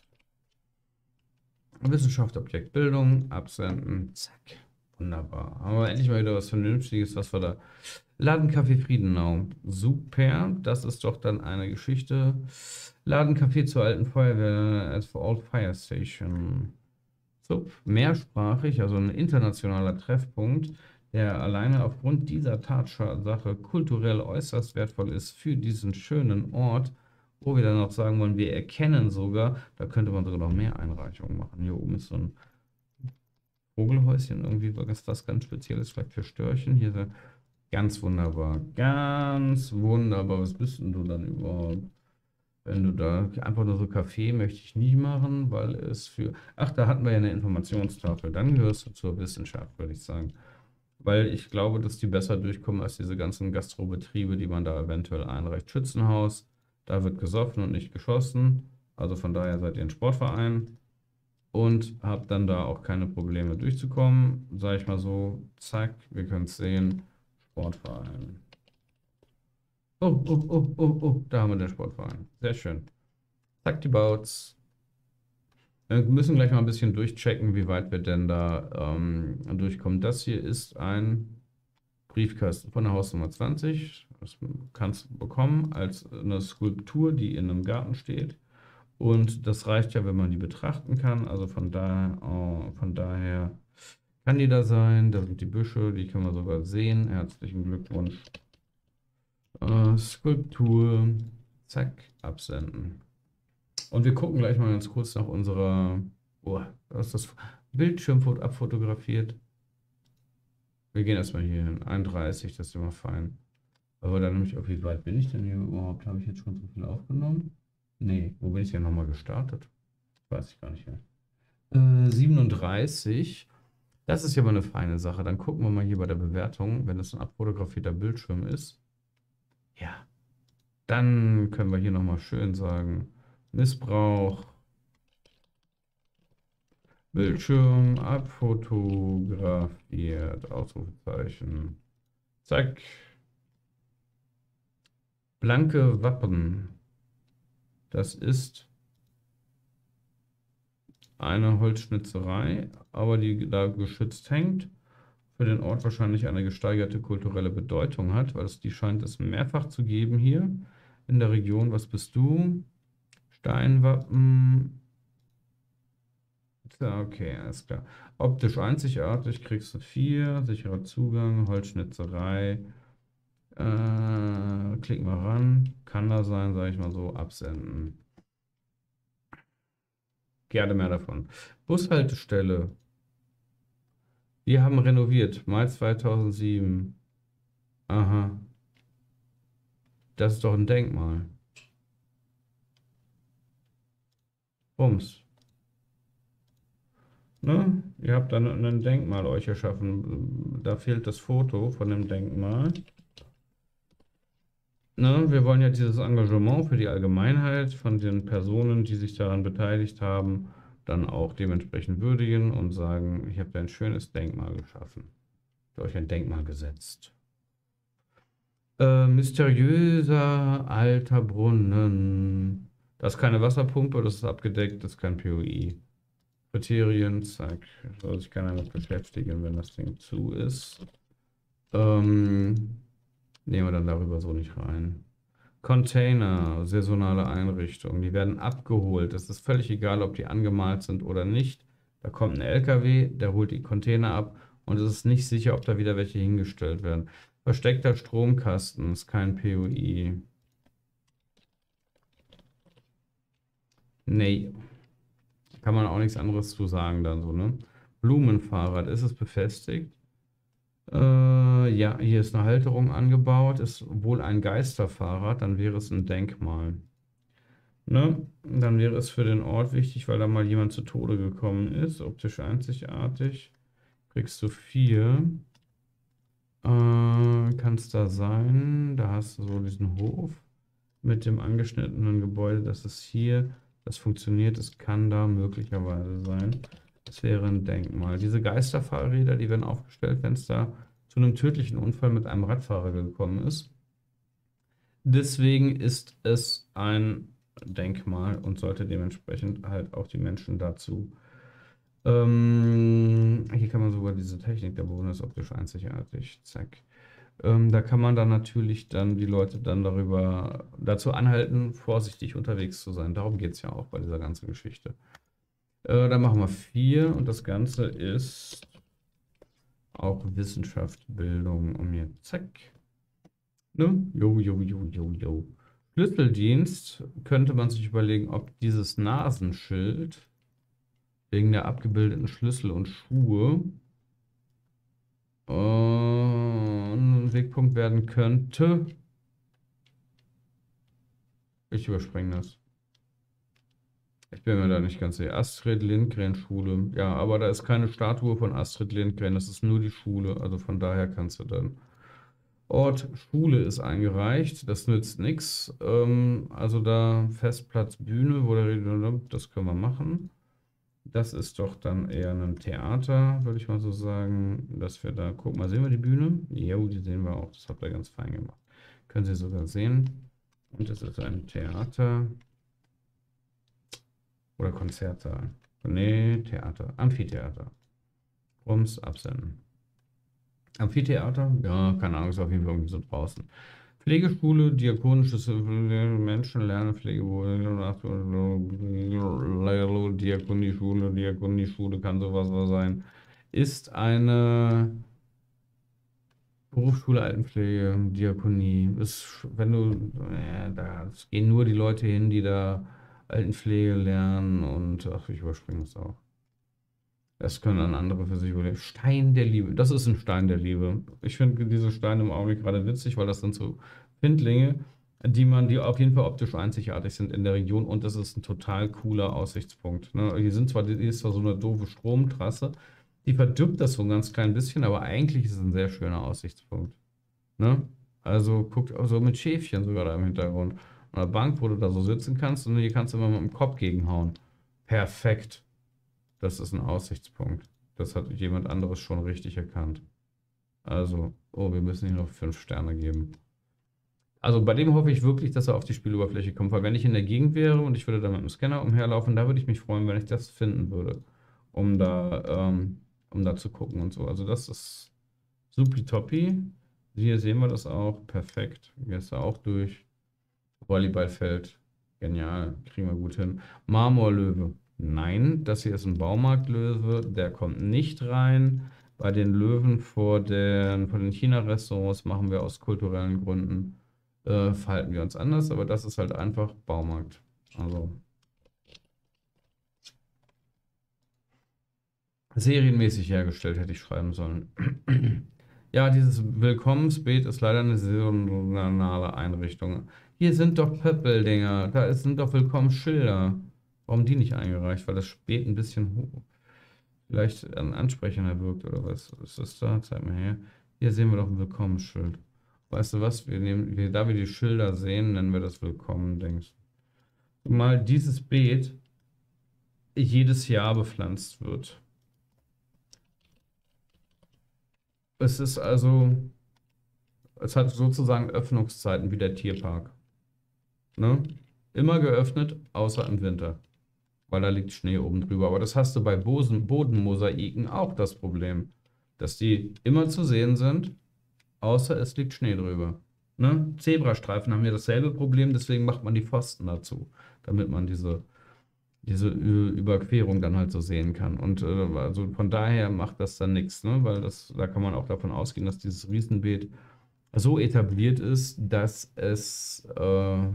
Wissenschaft, Objekt, Bildung, absenden. Zack. Wunderbar. Aber endlich mal wieder was Vernünftiges, was wir da. Ladencafé Friedenau. Super. Das ist doch dann eine Geschichte. Ladencafé zur alten Feuerwehr as for Old Fire Station. So, mehrsprachig, also ein internationaler Treffpunkt, der alleine aufgrund dieser Tatsache kulturell äußerst wertvoll ist für diesen schönen Ort, wo wir dann noch sagen wollen, wir erkennen sogar, da könnte man sogar noch mehr Einreichungen machen. Hier oben ist so ein Vogelhäuschen, irgendwie was, was ganz Spezielles, vielleicht für Störchen. Hier ist ganz wunderbar, ganz wunderbar. Was bist denn du dann überhaupt? Wenn du da einfach nur so Kaffee möchte ich nicht machen, weil es für... Ach, da hatten wir ja eine Informationstafel. Dann gehörst du zur Wissenschaft, würde ich sagen. Weil ich glaube, dass die besser durchkommen als diese ganzen Gastrobetriebe, die man da eventuell einreicht. Schützenhaus, da wird gesoffen und nicht geschossen. Also von daher seid ihr ein Sportverein und habt dann da auch keine Probleme durchzukommen. Sag ich mal so, zack, wir können es sehen. Sportverein. Oh, oh, oh, oh, oh, da haben wir den Sportverein. Sehr schön. Zack, die Bouts. Wir müssen gleich mal ein bisschen durchchecken, wie weit wir denn da ähm, durchkommen. Das hier ist ein Briefkasten von der Hausnummer zwanzig. Das kannst du bekommen als eine Skulptur, die in einem Garten steht. Und das reicht ja, wenn man die betrachten kann. Also von, da, oh, von daher kann die da sein. Da sind die Büsche, die können wir sogar sehen. Herzlichen Glückwunsch. Äh, Skulptur. Zack, absenden. Und wir gucken gleich mal ganz kurz nach unserer... Oh, da ist das Bildschirmfoto abfotografiert. Wir gehen erstmal hier hin. einunddreißig, das ist immer fein. Aber dann nämlich auch, wie weit bin ich denn hier überhaupt? Habe ich jetzt schon so viel aufgenommen? Nee, wo bin ich denn nochmal gestartet? Weiß ich gar nicht mehr. Äh, siebenunddreißig. Das ist ja mal eine feine Sache. Dann gucken wir mal hier bei der Bewertung, wenn das ein abfotografierter Bildschirm ist. Ja. Dann können wir hier nochmal schön sagen, Missbrauch, Bildschirm abfotografiert, Ausrufezeichen, zack, blanke Wappen, das ist eine Holzschnitzerei, aber die da geschützt hängt, für den Ort wahrscheinlich eine gesteigerte kulturelle Bedeutung hat, weil es die scheint es mehrfach zu geben hier in der Region. Was bist du? Steinwappen. Okay, alles klar. Optisch einzigartig, kriegst du vier. Sicherer Zugang, Holzschnitzerei. Äh, klicken wir ran. Kann da sein, sage ich mal so, absenden. Gerne mehr davon. Bushaltestelle. Wir haben renoviert. Mai zweitausendsieben. Aha. Das ist doch ein Denkmal. Bums. Ne? Ihr habt dann ein Denkmal euch erschaffen. Da fehlt das Foto von dem Denkmal. Ne? Wir wollen ja dieses Engagement für die Allgemeinheit von den Personen, die sich daran beteiligt haben, dann auch dementsprechend würdigen und sagen, ich habe da ein schönes Denkmal geschaffen. Ich habe euch ein Denkmal gesetzt. Äh, mysteriöser alter Brunnen. Das ist keine Wasserpumpe, das ist abgedeckt, das ist kein P O I. Kriterien, zack, soll sich keiner damit beschäftigen, wenn das Ding zu ist. Ähm, nehmen wir dann darüber so nicht rein. Container, saisonale Einrichtungen, die werden abgeholt. Es ist völlig egal, ob die angemalt sind oder nicht. Da kommt ein L K W, der holt die Container ab und es ist nicht sicher, ob da wieder welche hingestellt werden. Versteckter Stromkasten ist kein P O I. Nee. Kann man auch nichts anderes zu sagen dann so, ne? Blumenfahrrad, ist es befestigt? Äh, ja, hier ist eine Halterung angebaut, ist wohl ein Geisterfahrrad, dann wäre es ein Denkmal. Ne? Dann wäre es für den Ort wichtig, weil da mal jemand zu Tode gekommen ist. Optisch einzigartig. Kriegst du vier. Äh, kann es da sein? Da hast du so diesen Hof mit dem angeschnittenen Gebäude. Das ist hier. Das funktioniert. Es kann da möglicherweise sein. Das wäre ein Denkmal. Diese Geisterfahrräder, die werden aufgestellt, wenn es da zu einem tödlichen Unfall mit einem Radfahrer gekommen ist. Deswegen ist es ein Denkmal und sollte dementsprechend halt auch die Menschen dazu. Ähm, hier kann man sogar diese Technik der Bewohner ist optisch einzigartig. Zack. Ähm, da kann man dann natürlich dann die Leute dann darüber dazu anhalten, vorsichtig unterwegs zu sein. Darum geht es ja auch bei dieser ganzen Geschichte. Äh, dann machen wir vier und das Ganze ist auch Wissenschaft, Bildung und mir. Zack. Ne? Jo, jo, jo, jo, jo. Schlüsseldienst könnte man sich überlegen, ob dieses Nasenschild wegen der abgebildeten Schlüssel und Schuhe äh, ein Wegpunkt werden könnte. Ich überspringe das. Ich bin mir da nicht ganz sicher. Astrid Lindgren Schule. Ja, aber da ist keine Statue von Astrid Lindgren. Das ist nur die Schule. Also von daher kannst du dann. Ort Schule ist eingereicht. Das nützt nichts. Ähm, also da Festplatz Bühne, wo der, das können wir machen. Das ist doch dann eher ein Theater, würde ich mal so sagen, dass wir da, guck mal, sehen wir die Bühne? Ja, die sehen wir auch, das habt ihr ganz fein gemacht. Können Sie sogar sehen. Und es ist ein Theater oder Konzertsaal. Nee, Theater, Amphitheater. Rums, absenden. Amphitheater? Ja, keine Ahnung, ist auf jeden Fall irgendwie so draußen. Pflegeschule, diakonisches Menschen lernen, Pflegewohl, Diakonieschule, Diakonieschule kann sowas was sein. Ist eine Berufsschule Altenpflege, Diakonie. Ist, wenn du, ja, da gehen nur die Leute hin, die da Altenpflege lernen und, ach, ich überspringe das auch. Das können dann andere für sich überlegen. Stein der Liebe. Das ist ein Stein der Liebe. Ich finde diese Steine im Augenblick gerade witzig, weil das sind so Findlinge, die man, die auf jeden Fall optisch einzigartig sind in der Region und das ist ein total cooler Aussichtspunkt. Ne? Hier sind zwar, hier ist zwar so eine doofe Stromtrasse, die verdirbt das so ein ganz klein bisschen, aber eigentlich ist es ein sehr schöner Aussichtspunkt. Ne? Also guckt auch so mit Schäfchen sogar da im Hintergrund. Und eine Bank, wo du da so sitzen kannst und hier kannst du immer mit dem Kopf gegenhauen. Perfekt. Das ist ein Aussichtspunkt. Das hat jemand anderes schon richtig erkannt. Also, oh, wir müssen hier noch fünf Sterne geben. Also bei dem hoffe ich wirklich, dass er auf die Spieloberfläche kommt, weil wenn ich in der Gegend wäre und ich würde da mit dem Scanner umherlaufen, da würde ich mich freuen, wenn ich das finden würde, um da, ähm, um da zu gucken und so. Also das ist supi-toppi. Hier sehen wir das auch. Perfekt. Hier ist er auch durch. Volleyballfeld. Genial. Kriegen wir gut hin. Marmorlöwe. Nein, das hier ist ein Baumarktlöwe. Der kommt nicht rein. Bei den Löwen vor den, vor den China-Restaurants machen wir aus kulturellen Gründen, äh, verhalten wir uns anders. Aber das ist halt einfach Baumarkt. Also serienmäßig hergestellt hätte ich schreiben sollen. Ja, dieses Willkommensbeet ist leider eine saisonale Einrichtung. Hier sind doch Pöppeldinger, da sind doch Willkommensschilder. Warum die nicht eingereicht? Weil das Beet ein bisschen hoch, vielleicht an ansprechender wirkt oder was ist das da? Zeig mal her. Hier sehen wir doch ein Willkommensschild. Weißt du was? Wir nehmen, wir, da wir die Schilder sehen, nennen wir das Willkommen, denkst du. Mal dieses Beet jedes Jahr bepflanzt wird. Es ist also, es hat sozusagen Öffnungszeiten wie der Tierpark. Ne? Immer geöffnet, außer im Winter. Weil da liegt Schnee oben drüber. Aber das hast du bei Boden Bodenmosaiken auch das Problem. Dass die immer zu sehen sind, außer es liegt Schnee drüber. Ne? Zebrastreifen haben ja dasselbe Problem, deswegen macht man die Pfosten dazu. Damit man diese, diese Ü- Überquerung dann halt so sehen kann. Und äh, also von daher macht das dann nichts, ne? Weil das, da kann man auch davon ausgehen, dass dieses Riesenbeet so etabliert ist, dass es äh,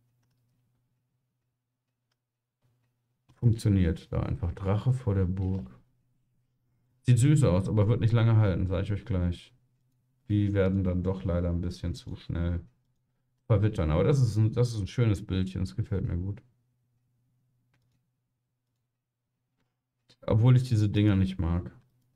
funktioniert. Da einfach Drache vor der Burg. Sieht süß aus, aber wird nicht lange halten, sage ich euch gleich. Die werden dann doch leider ein bisschen zu schnell verwittern. Aber das ist ein, das ist ein schönes Bildchen, das gefällt mir gut. Obwohl ich diese Dinger nicht mag.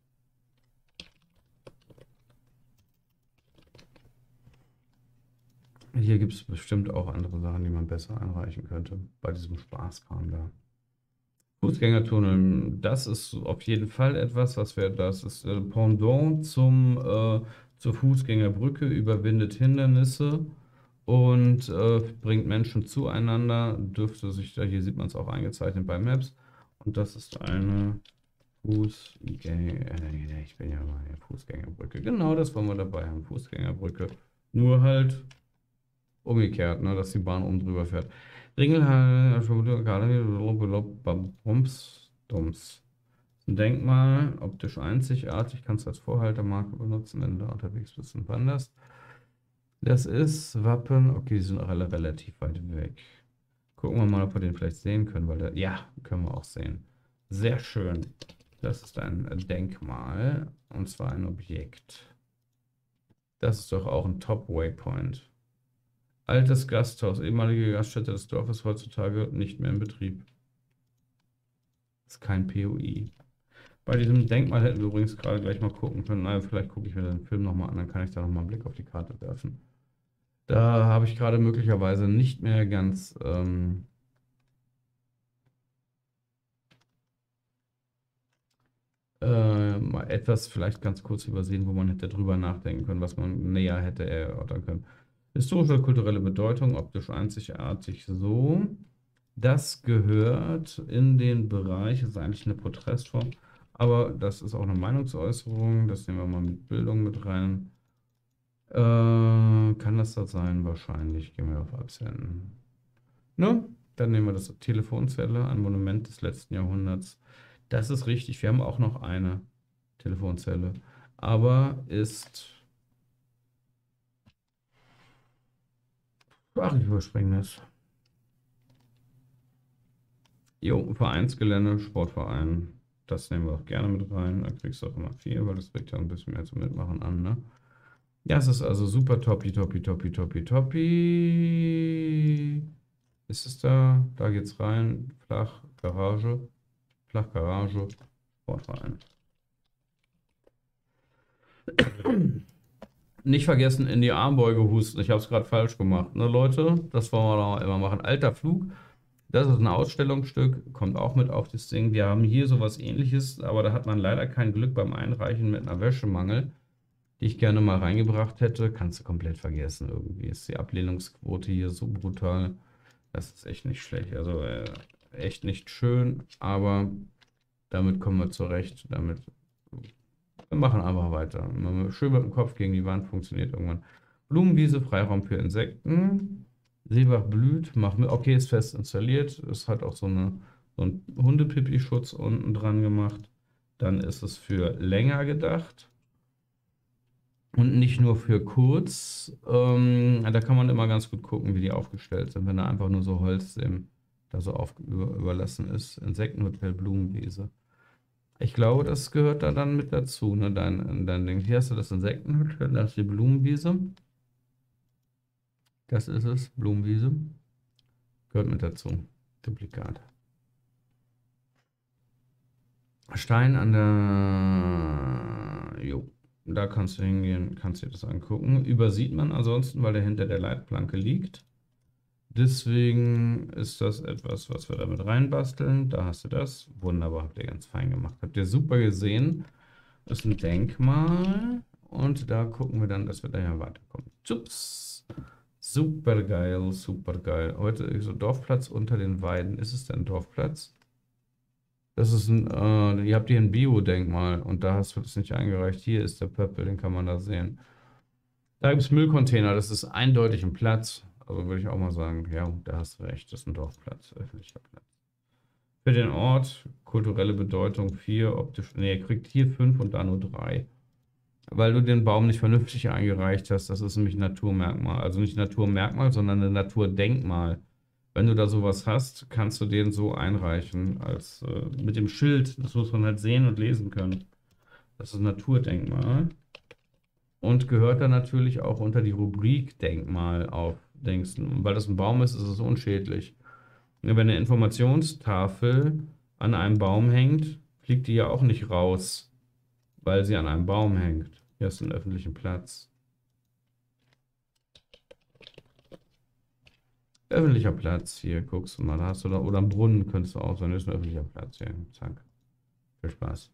Hier gibt es bestimmt auch andere Sachen, die man besser einreichen könnte. Bei diesem Spaßkram da. Fußgängertunnel, das ist auf jeden Fall etwas, was wir, das ist äh, Pendant zum, äh, zur Fußgängerbrücke, überwindet Hindernisse und äh, bringt Menschen zueinander. Dürfte sich da, hier sieht man es auch eingezeichnet bei Maps. Und das ist eine Fußgänger, äh, ich bin ja mal hier, Fußgängerbrücke. Genau, das wollen wir dabei haben, Fußgängerbrücke. Nur halt umgekehrt, ne, dass die Bahn oben drüber fährt. Ringelhallen, Bums, Dums. Ein Denkmal, optisch einzigartig, kannst du als Vorhaltermarke benutzen, wenn du da unterwegs bist und wanderst. Das ist Wappen, okay, die sind alle relativ weit weg. Gucken wir mal, ob wir den vielleicht sehen können, weil der, ja, können wir auch sehen. Sehr schön. Das ist ein Denkmal, und zwar ein Objekt. Das ist doch auch ein Top-Waypoint. Altes Gasthaus, ehemalige Gaststätte des Dorfes, heutzutage nicht mehr in Betrieb. Ist kein P O I. Bei diesem Denkmal hätten wir übrigens gerade gleich mal gucken können. Naja, vielleicht gucke ich mir den Film nochmal an, dann kann ich da nochmal einen Blick auf die Karte werfen. Da habe ich gerade möglicherweise nicht mehr ganz ähm, äh, mal etwas vielleicht ganz kurz übersehen, wo man hätte drüber nachdenken können, was man näher hätte erörtern können. Historische, kulturelle Bedeutung, optisch einzigartig so. Das gehört in den Bereich, das ist eigentlich eine Protestform, aber das ist auch eine Meinungsäußerung, das nehmen wir mal mit Bildung mit rein. Äh, kann das das sein? Wahrscheinlich. Gehen wir auf Absenden. Ne? Dann nehmen wir das Telefonzelle, ein Monument des letzten Jahrhunderts. Das ist richtig, wir haben auch noch eine Telefonzelle, aber ist... Ach, ich überspringe das. Jo, Vereinsgelände, Sportverein. Das nehmen wir auch gerne mit rein. Da kriegst du auch immer vier, weil das bringt ja ein bisschen mehr zum Mitmachen an, ne? Ja, es ist also super toppi, toppi, toppi, toppi, toppi. Ist es da? Da geht's rein. Flach, Garage. Flach, Garage. Sportverein. Nicht vergessen, in die Armbeuge husten. Ich habe es gerade falsch gemacht, ne, Leute? Das wollen wir doch immer machen. Alter Flug. Das ist ein Ausstellungsstück, kommt auch mit auf das Ding. Wir haben hier sowas Ähnliches, aber da hat man leider kein Glück beim Einreichen mit einer Wäschemangel, die ich gerne mal reingebracht hätte. Kannst du komplett vergessen. Irgendwie ist die Ablehnungsquote hier so brutal. Das ist echt nicht schlecht. Also äh, echt nicht schön, aber damit kommen wir zurecht. Damit wir machen einfach weiter. Schön mit dem Kopf gegen die Wand, funktioniert irgendwann. Blumenwiese, Freiraum für Insekten. Seebach blüht, mach mit. Okay, ist fest installiert. Es hat auch so, eine, so einen Hundepipi-Schutz unten dran gemacht. Dann ist es für länger gedacht. Und nicht nur für kurz. Ähm, da kann man immer ganz gut gucken, wie die aufgestellt sind. Wenn da einfach nur so Holz dem, da so auf, über, überlassen ist. Insektenhotel, Blumenwiese. Ich glaube, das gehört da dann mit dazu. Ne? Dein, dein Ding. Hier hast du das Insektenhotel, da ist die Blumenwiese. Das ist es, Blumenwiese. Gehört mit dazu. Duplikat. Stein an der... Jo, da kannst du hingehen, kannst dir das angucken. Übersieht man ansonsten, weil der hinter der Leitplanke liegt. Deswegen ist das etwas, was wir damit reinbasteln. Da hast du das. Wunderbar, habt ihr ganz fein gemacht. Habt ihr super gesehen. Das ist ein Denkmal. Und da gucken wir dann, dass wir da ja weiterkommen. Tschüss. Super geil, super geil. Heute so Dorfplatz unter den Weiden. Ist es denn Dorfplatz? Das ist ein, äh, ihr habt hier ein Bio-Denkmal und da hast du das nicht eingereicht. Hier ist der Pöppel, den kann man da sehen. Da gibt es Müllcontainer, das ist eindeutig ein Platz. Also würde ich auch mal sagen, ja, da hast du recht, das ist ein Dorfplatz, öffentlicher Platz. Für den Ort, kulturelle Bedeutung vier, optisch, nee, er kriegt hier fünf und da nur drei. Weil du den Baum nicht vernünftig eingereicht hast, das ist nämlich ein Naturmerkmal. Also nicht Naturmerkmal, sondern ein Naturdenkmal. Wenn du da sowas hast, kannst du den so einreichen, als äh, mit dem Schild. Das muss man halt sehen und lesen können. Das ist ein Naturdenkmal. Und gehört dann natürlich auch unter die Rubrik Denkmal auf Dingsten. Und weil das ein Baum ist, ist es unschädlich. Wenn eine Informationstafel an einem Baum hängt, fliegt die ja auch nicht raus, weil sie an einem Baum hängt. Hier ist ein öffentlicher Platz. Öffentlicher Platz, hier guckst du mal, da hast du da, oder am Brunnen könntest du auch sein, das ist ein öffentlicher Platz hier. Zack. Viel Spaß.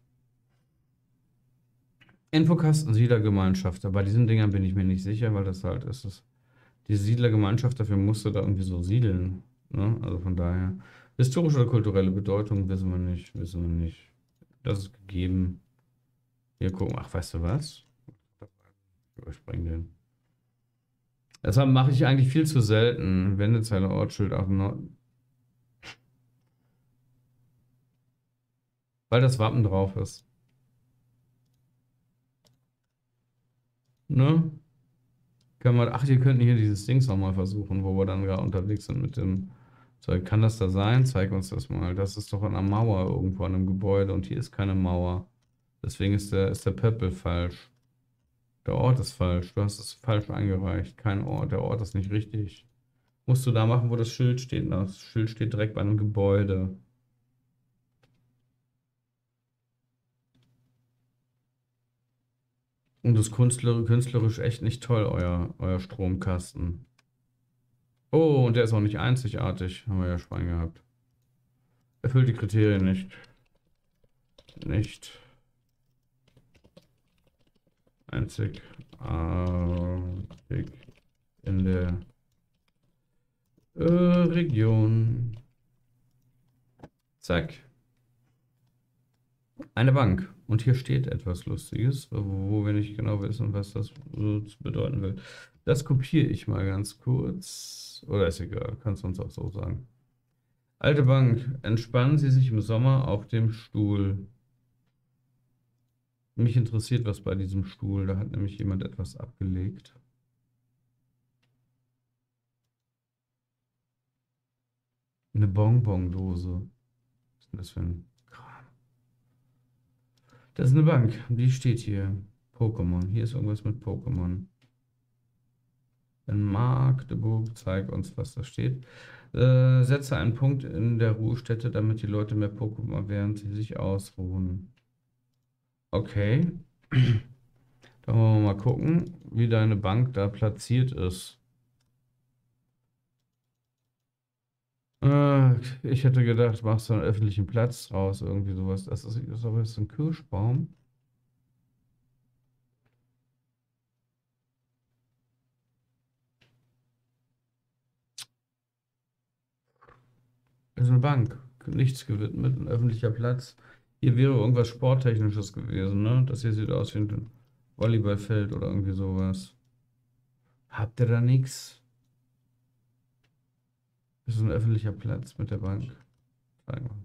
Infokasten Siedlergemeinschaft, bei diesen Dingern bin ich mir nicht sicher, weil das halt ist es. Die Siedlergemeinschaft, dafür musst du da irgendwie so siedeln. Ne? Also von daher. Historische oder kulturelle Bedeutung wissen wir nicht, wissen wir nicht. Das ist gegeben. Hier gucken, ach, weißt du was? Überspringen den. Deshalb mache ich eigentlich viel zu selten. Wendezeile Ortsschild auch noch. Weil das Wappen drauf ist. Ne? Können wir, ach, wir könnten hier dieses Dings nochmal versuchen, wo wir dann gerade unterwegs sind mit dem Zeug. Kann das da sein? Zeig uns das mal. Das ist doch an einer Mauer irgendwo an einem Gebäude und hier ist keine Mauer. Deswegen ist der, ist der Pöppel falsch. Der Ort ist falsch. Du hast es falsch eingereicht. Kein Ort. Der Ort ist nicht richtig. Musst du da machen, wo das Schild steht. Das Schild steht direkt bei einem Gebäude. Und das ist künstlerisch, künstlerisch echt nicht toll, euer, euer Stromkasten. Oh, und der ist auch nicht einzigartig. Haben wir ja Schwein gehabt. Erfüllt die Kriterien nicht. Nicht. Einzigartig in der äh, Region. Zack. Eine Bank. Und hier steht etwas Lustiges, wo wir nicht genau wissen, was das bedeuten will. Das kopiere ich mal ganz kurz. Oder ist egal, kannst du uns auch so sagen. Alte Bank, entspannen Sie sich im Sommer auf dem Stuhl. Mich interessiert was bei diesem Stuhl. Da hat nämlich jemand etwas abgelegt. Eine Bonbondose. Was ist denn das für ein Kram? Das ist eine Bank. Die steht hier. Pokémon. Hier ist irgendwas mit Pokémon. In Magdeburg, zeig uns, was da steht. Äh, setze einen Punkt in der Ruhestätte, damit die Leute mehr Pokémon, während sie sich ausruhen. Okay. Dann wollen wir mal gucken, wie deine Bank da platziert ist. Äh, ich hätte gedacht, machst du einen öffentlichen Platz draus, irgendwie sowas. Das ist, ist aber jetzt ein Kirschbaum. Das ist eine Bank. Nichts gewidmet, ein öffentlicher Platz. Hier wäre irgendwas Sporttechnisches gewesen, ne? Das hier sieht aus wie ein Volleyballfeld oder irgendwie sowas. Habt ihr da nichts? Das ist ein öffentlicher Platz mit der Bank. Zeig mal.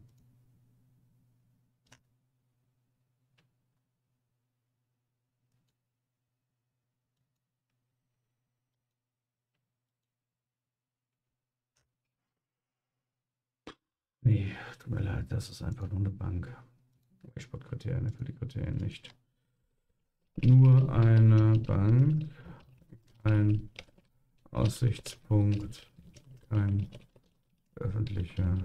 Nee, tut mir leid, das ist einfach nur eine Bank. Sportkriterien für die Kriterien nicht. Nur eine Bank, ein Aussichtspunkt, kein öffentlicher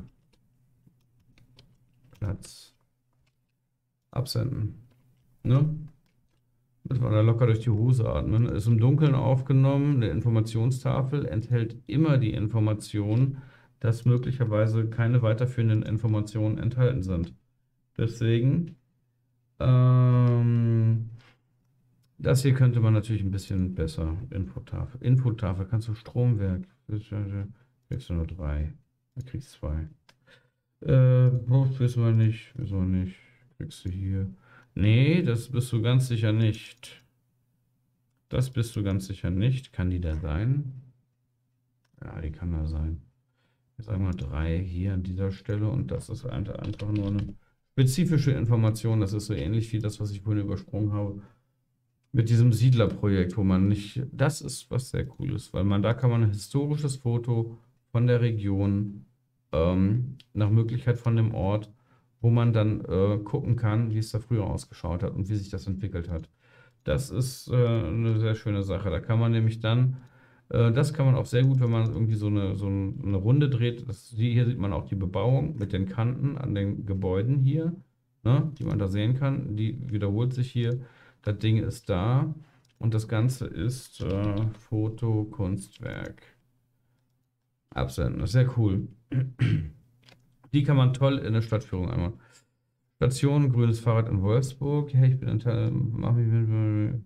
Platz. Absenden. Ne? Müssen wir da locker durch die Hose atmen. Ist im Dunkeln aufgenommen. Eine Informationstafel enthält immer die Information, dass möglicherweise keine weiterführenden Informationen enthalten sind. Deswegen ähm, Das hier könnte man natürlich ein bisschen besser. Infotafel. Infotafel kannst du Stromwerk. Kriegst du nur drei. Da kriegst du zwei. Äh, brauchst wissen wir nicht. Wissen wir nicht. Kriegst du hier. Nee, das bist du ganz sicher nicht. Das bist du ganz sicher nicht. Kann die da sein? Ja, die kann da sein. Ich sage mal drei hier an dieser Stelle und das ist einfach nur eine spezifische Information. Das ist so ähnlich wie das, was ich vorhin übersprungen habe. Mit diesem Siedlerprojekt, wo man nicht, das ist was sehr Cooles, weil man da kann man ein historisches Foto von der Region, ähm, nach Möglichkeit von dem Ort, wo man dann äh, gucken kann, wie es da früher ausgeschaut hat und wie sich das entwickelt hat. Das ist äh, eine sehr schöne Sache. Da kann man nämlich dann, äh, das kann man auch sehr gut, wenn man irgendwie so eine, so eine Runde dreht. Das, hier sieht man auch die Bebauung mit den Kanten an den Gebäuden hier, ne, die man da sehen kann. Die wiederholt sich hier. Das Ding ist da und das Ganze ist äh, Foto, Kunstwerk. Absenden, das ist sehr cool. Die kann man toll in der Stadtführung einmal. Station, grünes Fahrrad in Wolfsburg. Ja, ich bin ein Teil, mach mich mit.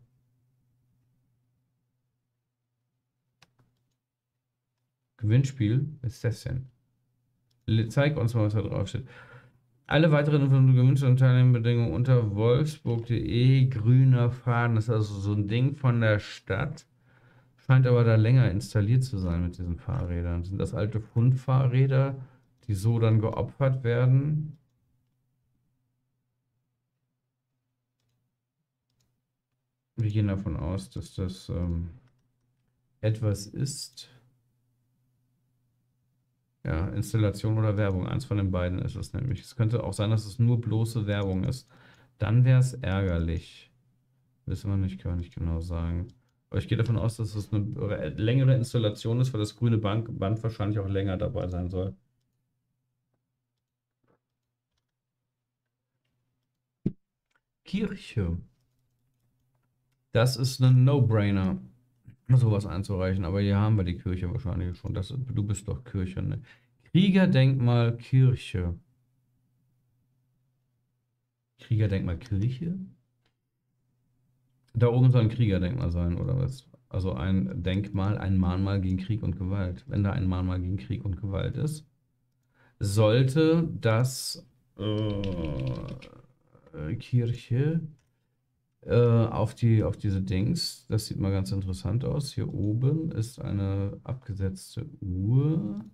Gewinnspiel? Was ist das denn? Zeig uns mal, was da drauf steht. Alle weiteren Informationen, Gewünsche und Teilnehmerbedingungen unter wolfsburg punkt de, grüner Faden. Das ist also so ein Ding von der Stadt. Scheint aber da länger installiert zu sein mit diesen Fahrrädern. Sind das alte Fundfahrräder, die so dann geopfert werden? Wir gehen davon aus, dass das ähm, etwas ist. Ja, Installation oder Werbung. Eins von den beiden ist es nämlich. Es könnte auch sein, dass es nur bloße Werbung ist. Dann wäre es ärgerlich. Wissen wir nicht, kann man nicht genau sagen. Aber ich gehe davon aus, dass es eine längere Installation ist, weil das grüne Band, Band wahrscheinlich auch länger dabei sein soll. Kirche. Das ist ein No-Brainer, sowas einzureichen. Aber hier haben wir die Kirche wahrscheinlich schon. Das, du bist doch Kirche, ne? Kriegerdenkmal Kirche. Kriegerdenkmal Kirche? Da oben soll ein Kriegerdenkmal sein, oder was? Also ein Denkmal, ein Mahnmal gegen Krieg und Gewalt. Wenn da ein Mahnmal gegen Krieg und Gewalt ist, sollte das äh, Kirche äh, auf die, auf diese Dings, das sieht mal ganz interessant aus. Hier oben ist eine abgesetzte Uhr.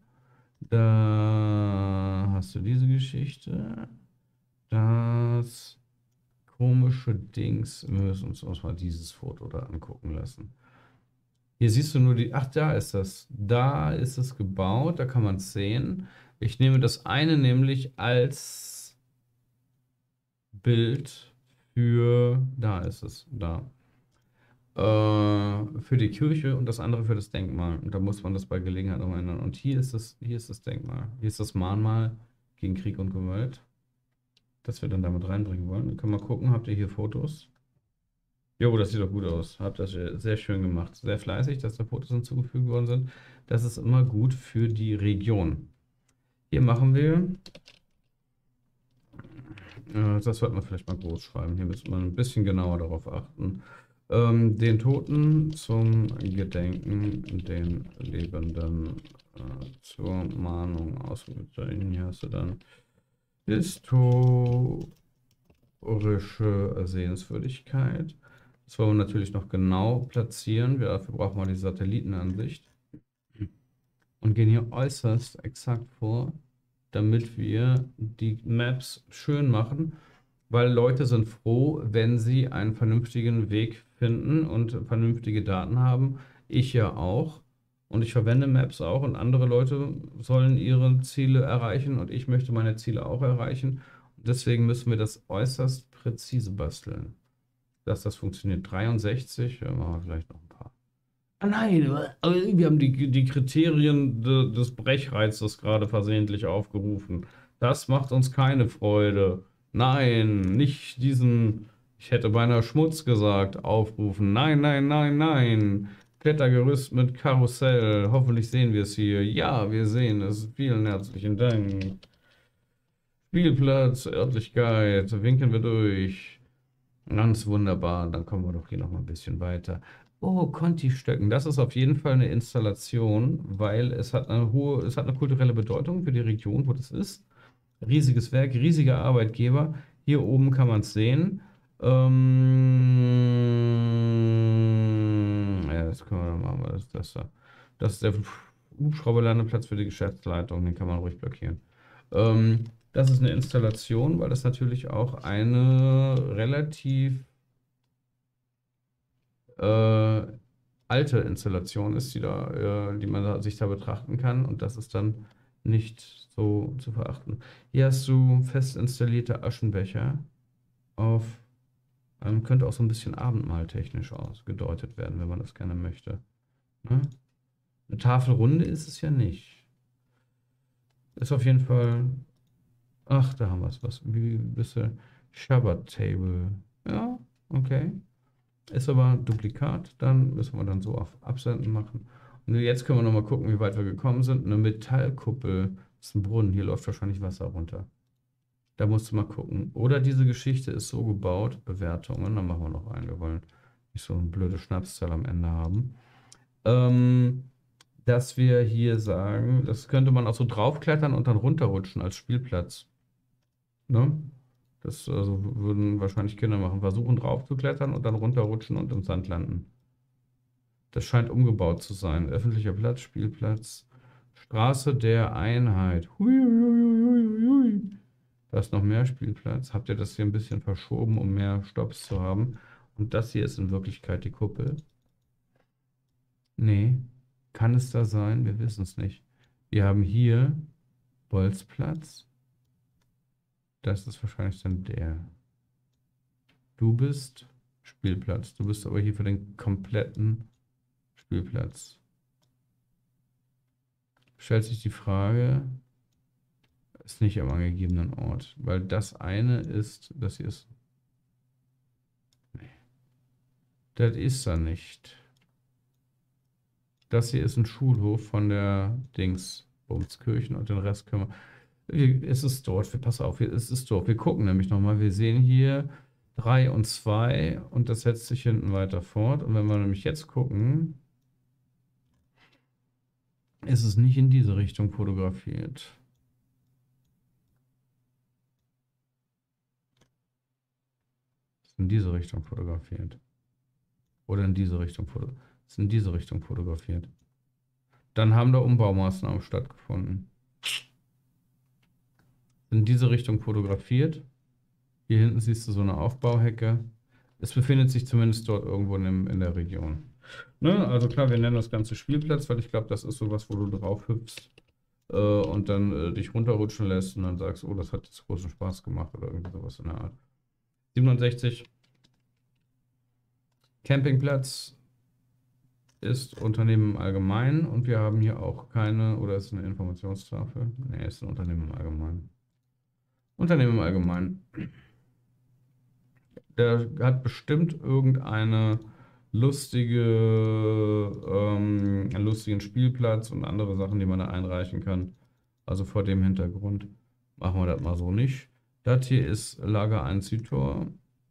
Da hast du diese Geschichte. Das komische Dings. Wir müssen uns, uns mal dieses Foto da angucken lassen. Hier siehst du nur die. Ach, da ist das. Da ist es gebaut. Da kann man es sehen. Ich nehme das eine nämlich als Bild für. Da ist es. Da. Äh, für die Kirche und das andere für das Denkmal. Und da muss man das bei Gelegenheit noch ändern. Und hier ist das, hier ist das Denkmal. Hier ist das Mahnmal gegen Krieg und Gewalt. Das wir dann damit reinbringen wollen. Dann können wir gucken, habt ihr hier Fotos? Jo, das sieht doch gut aus. Habt das sehr schön gemacht. Sehr fleißig, dass da Fotos hinzugefügt worden sind. Das ist immer gut für die Region. Hier machen wir, äh, das sollte man vielleicht mal groß schreiben. Hier müsste man ein bisschen genauer darauf achten. Ähm, den Toten zum Gedenken, den Lebenden äh, zur Mahnung ausrufen. Hier hast du dann historische Sehenswürdigkeit. Das wollen wir natürlich noch genau platzieren. Wir, dafür brauchen wir die Satellitenansicht. Und gehen hier äußerst exakt vor, damit wir die Maps schön machen. Weil Leute sind froh, wenn sie einen vernünftigen Weg finden und vernünftige Daten haben. Ich ja auch. Und ich verwende Maps auch und andere Leute sollen ihre Ziele erreichen und ich möchte meine Ziele auch erreichen. Und deswegen müssen wir das äußerst präzise basteln. Dass das funktioniert. dreiundsechzig, ja, machen wir vielleicht noch ein paar. Ah nein, wir haben die, die Kriterien de, des Brechreizes gerade versehentlich aufgerufen. Das macht uns keine Freude. Nein, nicht diesen, ich hätte beinahe Schmutz gesagt, aufrufen. Nein, nein, nein, nein. Klettergerüst mit Karussell. Hoffentlich sehen wir es hier. Ja, wir sehen es. Vielen herzlichen Dank. Spielplatz, Örtlichkeit. Winken wir durch. Ganz wunderbar. Dann kommen wir doch hier noch mal ein bisschen weiter. Oh, Conti-Stöcken. Das ist auf jeden Fall eine Installation, weil es hat eine hohe, es hat eine kulturelle Bedeutung für die Region, wo das ist. Riesiges Werk, riesiger Arbeitgeber. Hier oben kann man es sehen. Ähm, ja, das können wir machen. Das, das, da. Das ist der Hubschrauberlandeplatz für die Geschäftsleitung. Den kann man ruhig blockieren. Ähm, das ist eine Installation, weil das natürlich auch eine relativ äh, alte Installation ist, die, da, äh, die man da, sich da betrachten kann. Und das ist dann nicht so zu verachten. Hier hast du fest installierte Aschenbecher auf, ähm, könnte auch so ein bisschen abendmahltechnisch ausgedeutet werden, wenn man das gerne möchte. Ne? Eine Tafelrunde ist es ja nicht. Ist auf jeden Fall, ach, da haben wir es, was, wie ein bisschen Shabbat-Table. Ja, okay. Ist aber ein Duplikat, dann müssen wir dann so auf Absenden machen. Und jetzt können wir nochmal gucken, wie weit wir gekommen sind. Eine Metallkuppel, das ist ein Brunnen, hier läuft wahrscheinlich Wasser runter. Da musst du mal gucken. Oder diese Geschichte ist so gebaut, Bewertungen, dann machen wir noch einen. Wir wollen nicht so eine blöde Schnapszahl am Ende haben. Ähm, dass wir hier sagen, das könnte man auch so draufklettern und dann runterrutschen als Spielplatz. Ne? Das also würden wahrscheinlich Kinder machen. Versuchen drauf zu klettern und dann runterrutschen und im Sand landen. Das scheint umgebaut zu sein. Öffentlicher Platz, Spielplatz, Straße der Einheit. Hui, hui, hui, hui. Da ist noch mehr Spielplatz. Habt ihr das hier ein bisschen verschoben, um mehr Stops zu haben? Und das hier ist in Wirklichkeit die Kuppel. Nee. Kann es da sein? Wir wissen es nicht. Wir haben hier Bolzplatz. Das ist wahrscheinlich dann der. Du bist Spielplatz. Du bist aber hier für den kompletten Spielplatz. Stellt sich die Frage, ist nicht am angegebenen Ort, weil das eine ist, das hier ist. Nee. Das ist da nicht. Das hier ist ein Schulhof von der Dings, Bumskirchen und den Rest können wir. Es ist dort, wir passen auf, es ist dort. Wir gucken nämlich nochmal, wir sehen hier drei und zwei und das setzt sich hinten weiter fort. Und wenn wir nämlich jetzt gucken, ist es nicht in diese Richtung fotografiert. Ist in diese Richtung fotografiert. Oder in diese Richtung fotografiert. Ist in diese Richtung fotografiert. Dann haben da Umbaumaßnahmen stattgefunden. In diese Richtung fotografiert. Hier hinten siehst du so eine Aufbauhecke. Es befindet sich zumindest dort irgendwo in, in der Region. Ne? Also klar, wir nennen das Ganze Spielplatz, weil ich glaube, das ist sowas, wo du drauf hüpfst äh, und dann äh, dich runterrutschen lässt und dann sagst, oh, das hat jetzt großen Spaß gemacht oder irgendwie sowas in der Art. siebenundsechzig. Campingplatz ist Unternehmen im Allgemeinen und wir haben hier auch keine, oder ist eine Informationstafel? Ne, ist ein Unternehmen im Allgemeinen. Unternehmen im Allgemeinen. Der hat bestimmt irgendeine lustige, ähm, einen lustigen Spielplatz und andere Sachen, die man da einreichen kann. Also vor dem Hintergrund machen wir das mal so nicht. Das hier ist Lagereinziehtor.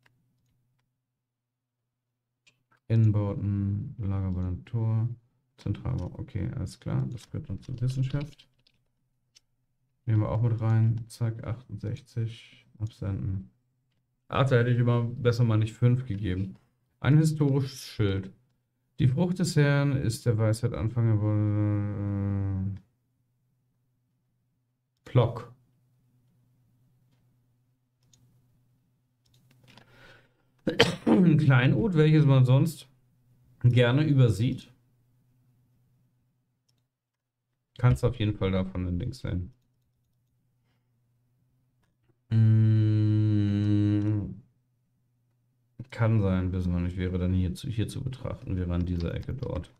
Innenbauten, Lagerbauten, Tor, Zentralbau. Okay, alles klar. Das gehört dann zur Wissenschaft. Nehmen wir auch mit rein. Zack, achtundsechzig. Absenden. Ach, da hätte ich immer besser mal nicht fünf gegeben. Ein historisches Schild. Die Frucht des Herrn ist der Weisheit Anfang. Äh, Plock. Ein Kleinod, welches man sonst gerne übersieht. Kannst du auf jeden Fall davon den Links sehen. Mm, kann sein, wissen wir nicht. Wäre dann hier zu, hier zu betrachten, wäre an dieser Ecke dort.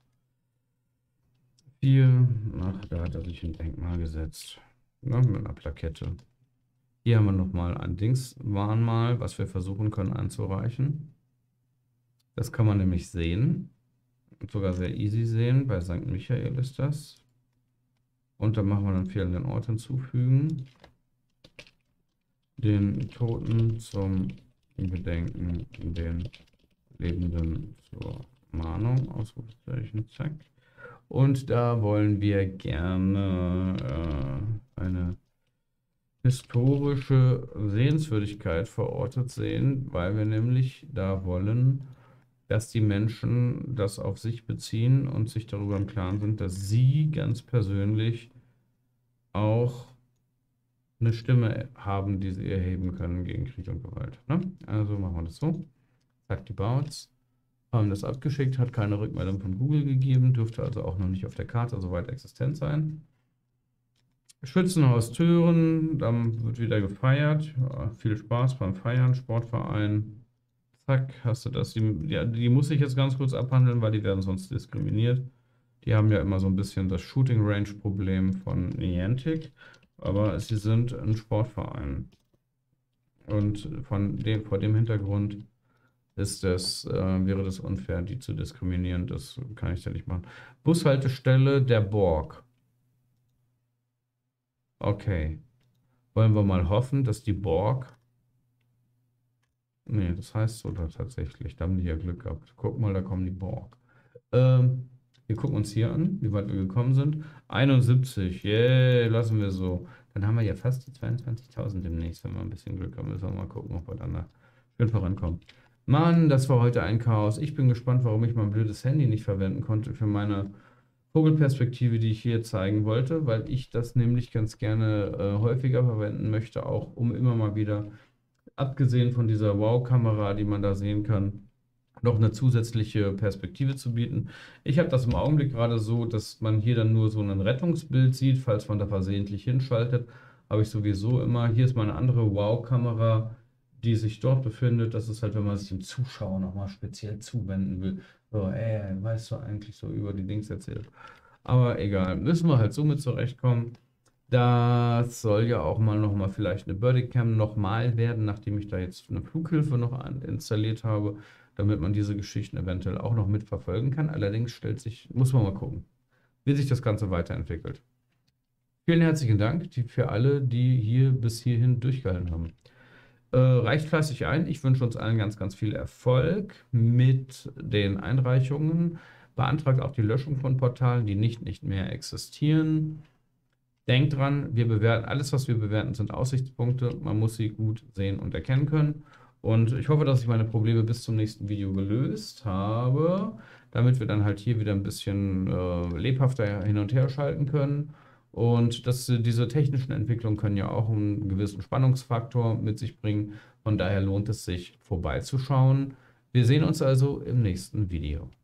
Vier, ach, da hat er sich ein Denkmal gesetzt. Na, mit einer Plakette. Hier haben wir nochmal ein Dingswarnmal, was wir versuchen können anzureichen. Das kann man nämlich sehen. Sogar sehr easy sehen. Bei Sankt Michael ist das. Und dann machen wir einen fehlenden Ort hinzufügen. Den Toten zum Gedenken den Lebenden zur Mahnung, Ausrufezeichen, zack. Und da wollen wir gerne äh, eine historische Sehenswürdigkeit verortet sehen, weil wir nämlich da wollen, dass die Menschen das auf sich beziehen und sich darüber im Klaren sind, dass sie ganz persönlich auch eine Stimme haben, die sie erheben können gegen Krieg und Gewalt. Ne? Also machen wir das so. Zack, die Bouts. Haben das abgeschickt, hat keine Rückmeldung von Google gegeben, dürfte also auch noch nicht auf der Karte soweit existent sein. Schützenhaus Thüren, dann wird wieder gefeiert. Ja, viel Spaß beim Feiern, Sportverein. Zack, hast du das. Die, ja, die muss ich jetzt ganz kurz abhandeln, weil die werden sonst diskriminiert. Die haben ja immer so ein bisschen das Shooting Range Problem von Niantic, aber sie sind ein Sportverein. Und von dem, vor dem Hintergrund ist das, äh, wäre das unfair, die zu diskriminieren. Das kann ich ja nicht machen. Bushaltestelle der Borg. Okay. Wollen wir mal hoffen, dass die Borg... Nee, das heißt so da tatsächlich. Da haben die ja Glück gehabt. Guck mal, da kommen die Borg. Ähm, wir gucken uns hier an, wie weit wir gekommen sind. einundsiebzig. Yeah, lassen wir so. Dann haben wir ja fast die zweiundzwanzigtausend demnächst, wenn wir ein bisschen Glück haben. Müssen wir mal gucken, ob wir dann da schön vorankommen. Mann, das war heute ein Chaos. Ich bin gespannt, warum ich mein blödes Handy nicht verwenden konnte für meine Vogelperspektive, die ich hier zeigen wollte, weil ich das nämlich ganz gerne äh, häufiger verwenden möchte, auch um immer mal wieder, abgesehen von dieser Wow-Kamera, die man da sehen kann, noch eine zusätzliche Perspektive zu bieten. Ich habe das im Augenblick gerade so, dass man hier dann nur so ein Rettungsbild sieht, falls man da versehentlich hinschaltet. Habe ich sowieso immer. Hier ist mal eine andere Wow-Kamera, die sich dort befindet. Das ist halt, wenn man sich dem Zuschauer nochmal speziell zuwenden will. So, ey, weißt du eigentlich so über die Dings erzählt. Aber egal, müssen wir halt so mit zurechtkommen. Das soll ja auch mal nochmal vielleicht eine Birdicam nochmal werden, nachdem ich da jetzt eine Flughilfe noch installiert habe, damit man diese Geschichten eventuell auch noch mitverfolgen kann. Allerdings stellt sich, muss man mal gucken, wie sich das Ganze weiterentwickelt. Vielen herzlichen Dank für alle, die hier bis hierhin durchgehalten haben. Äh, reicht fleißig ein. Ich wünsche uns allen ganz, ganz viel Erfolg mit den Einreichungen. Beantragt auch die Löschung von Portalen, die nicht, nicht mehr existieren. Denkt dran, wir bewerten, alles, was wir bewerten, sind Aussichtspunkte. Man muss sie gut sehen und erkennen können. Und ich hoffe, dass ich meine Probleme bis zum nächsten Video gelöst habe, damit wir dann halt hier wieder ein bisschen äh, lebhafter hin und her schalten können. Und dass diese technischen Entwicklungen können ja auch einen gewissen Spannungsfaktor mit sich bringen. Von daher lohnt es sich, vorbeizuschauen. Wir sehen uns also im nächsten Video.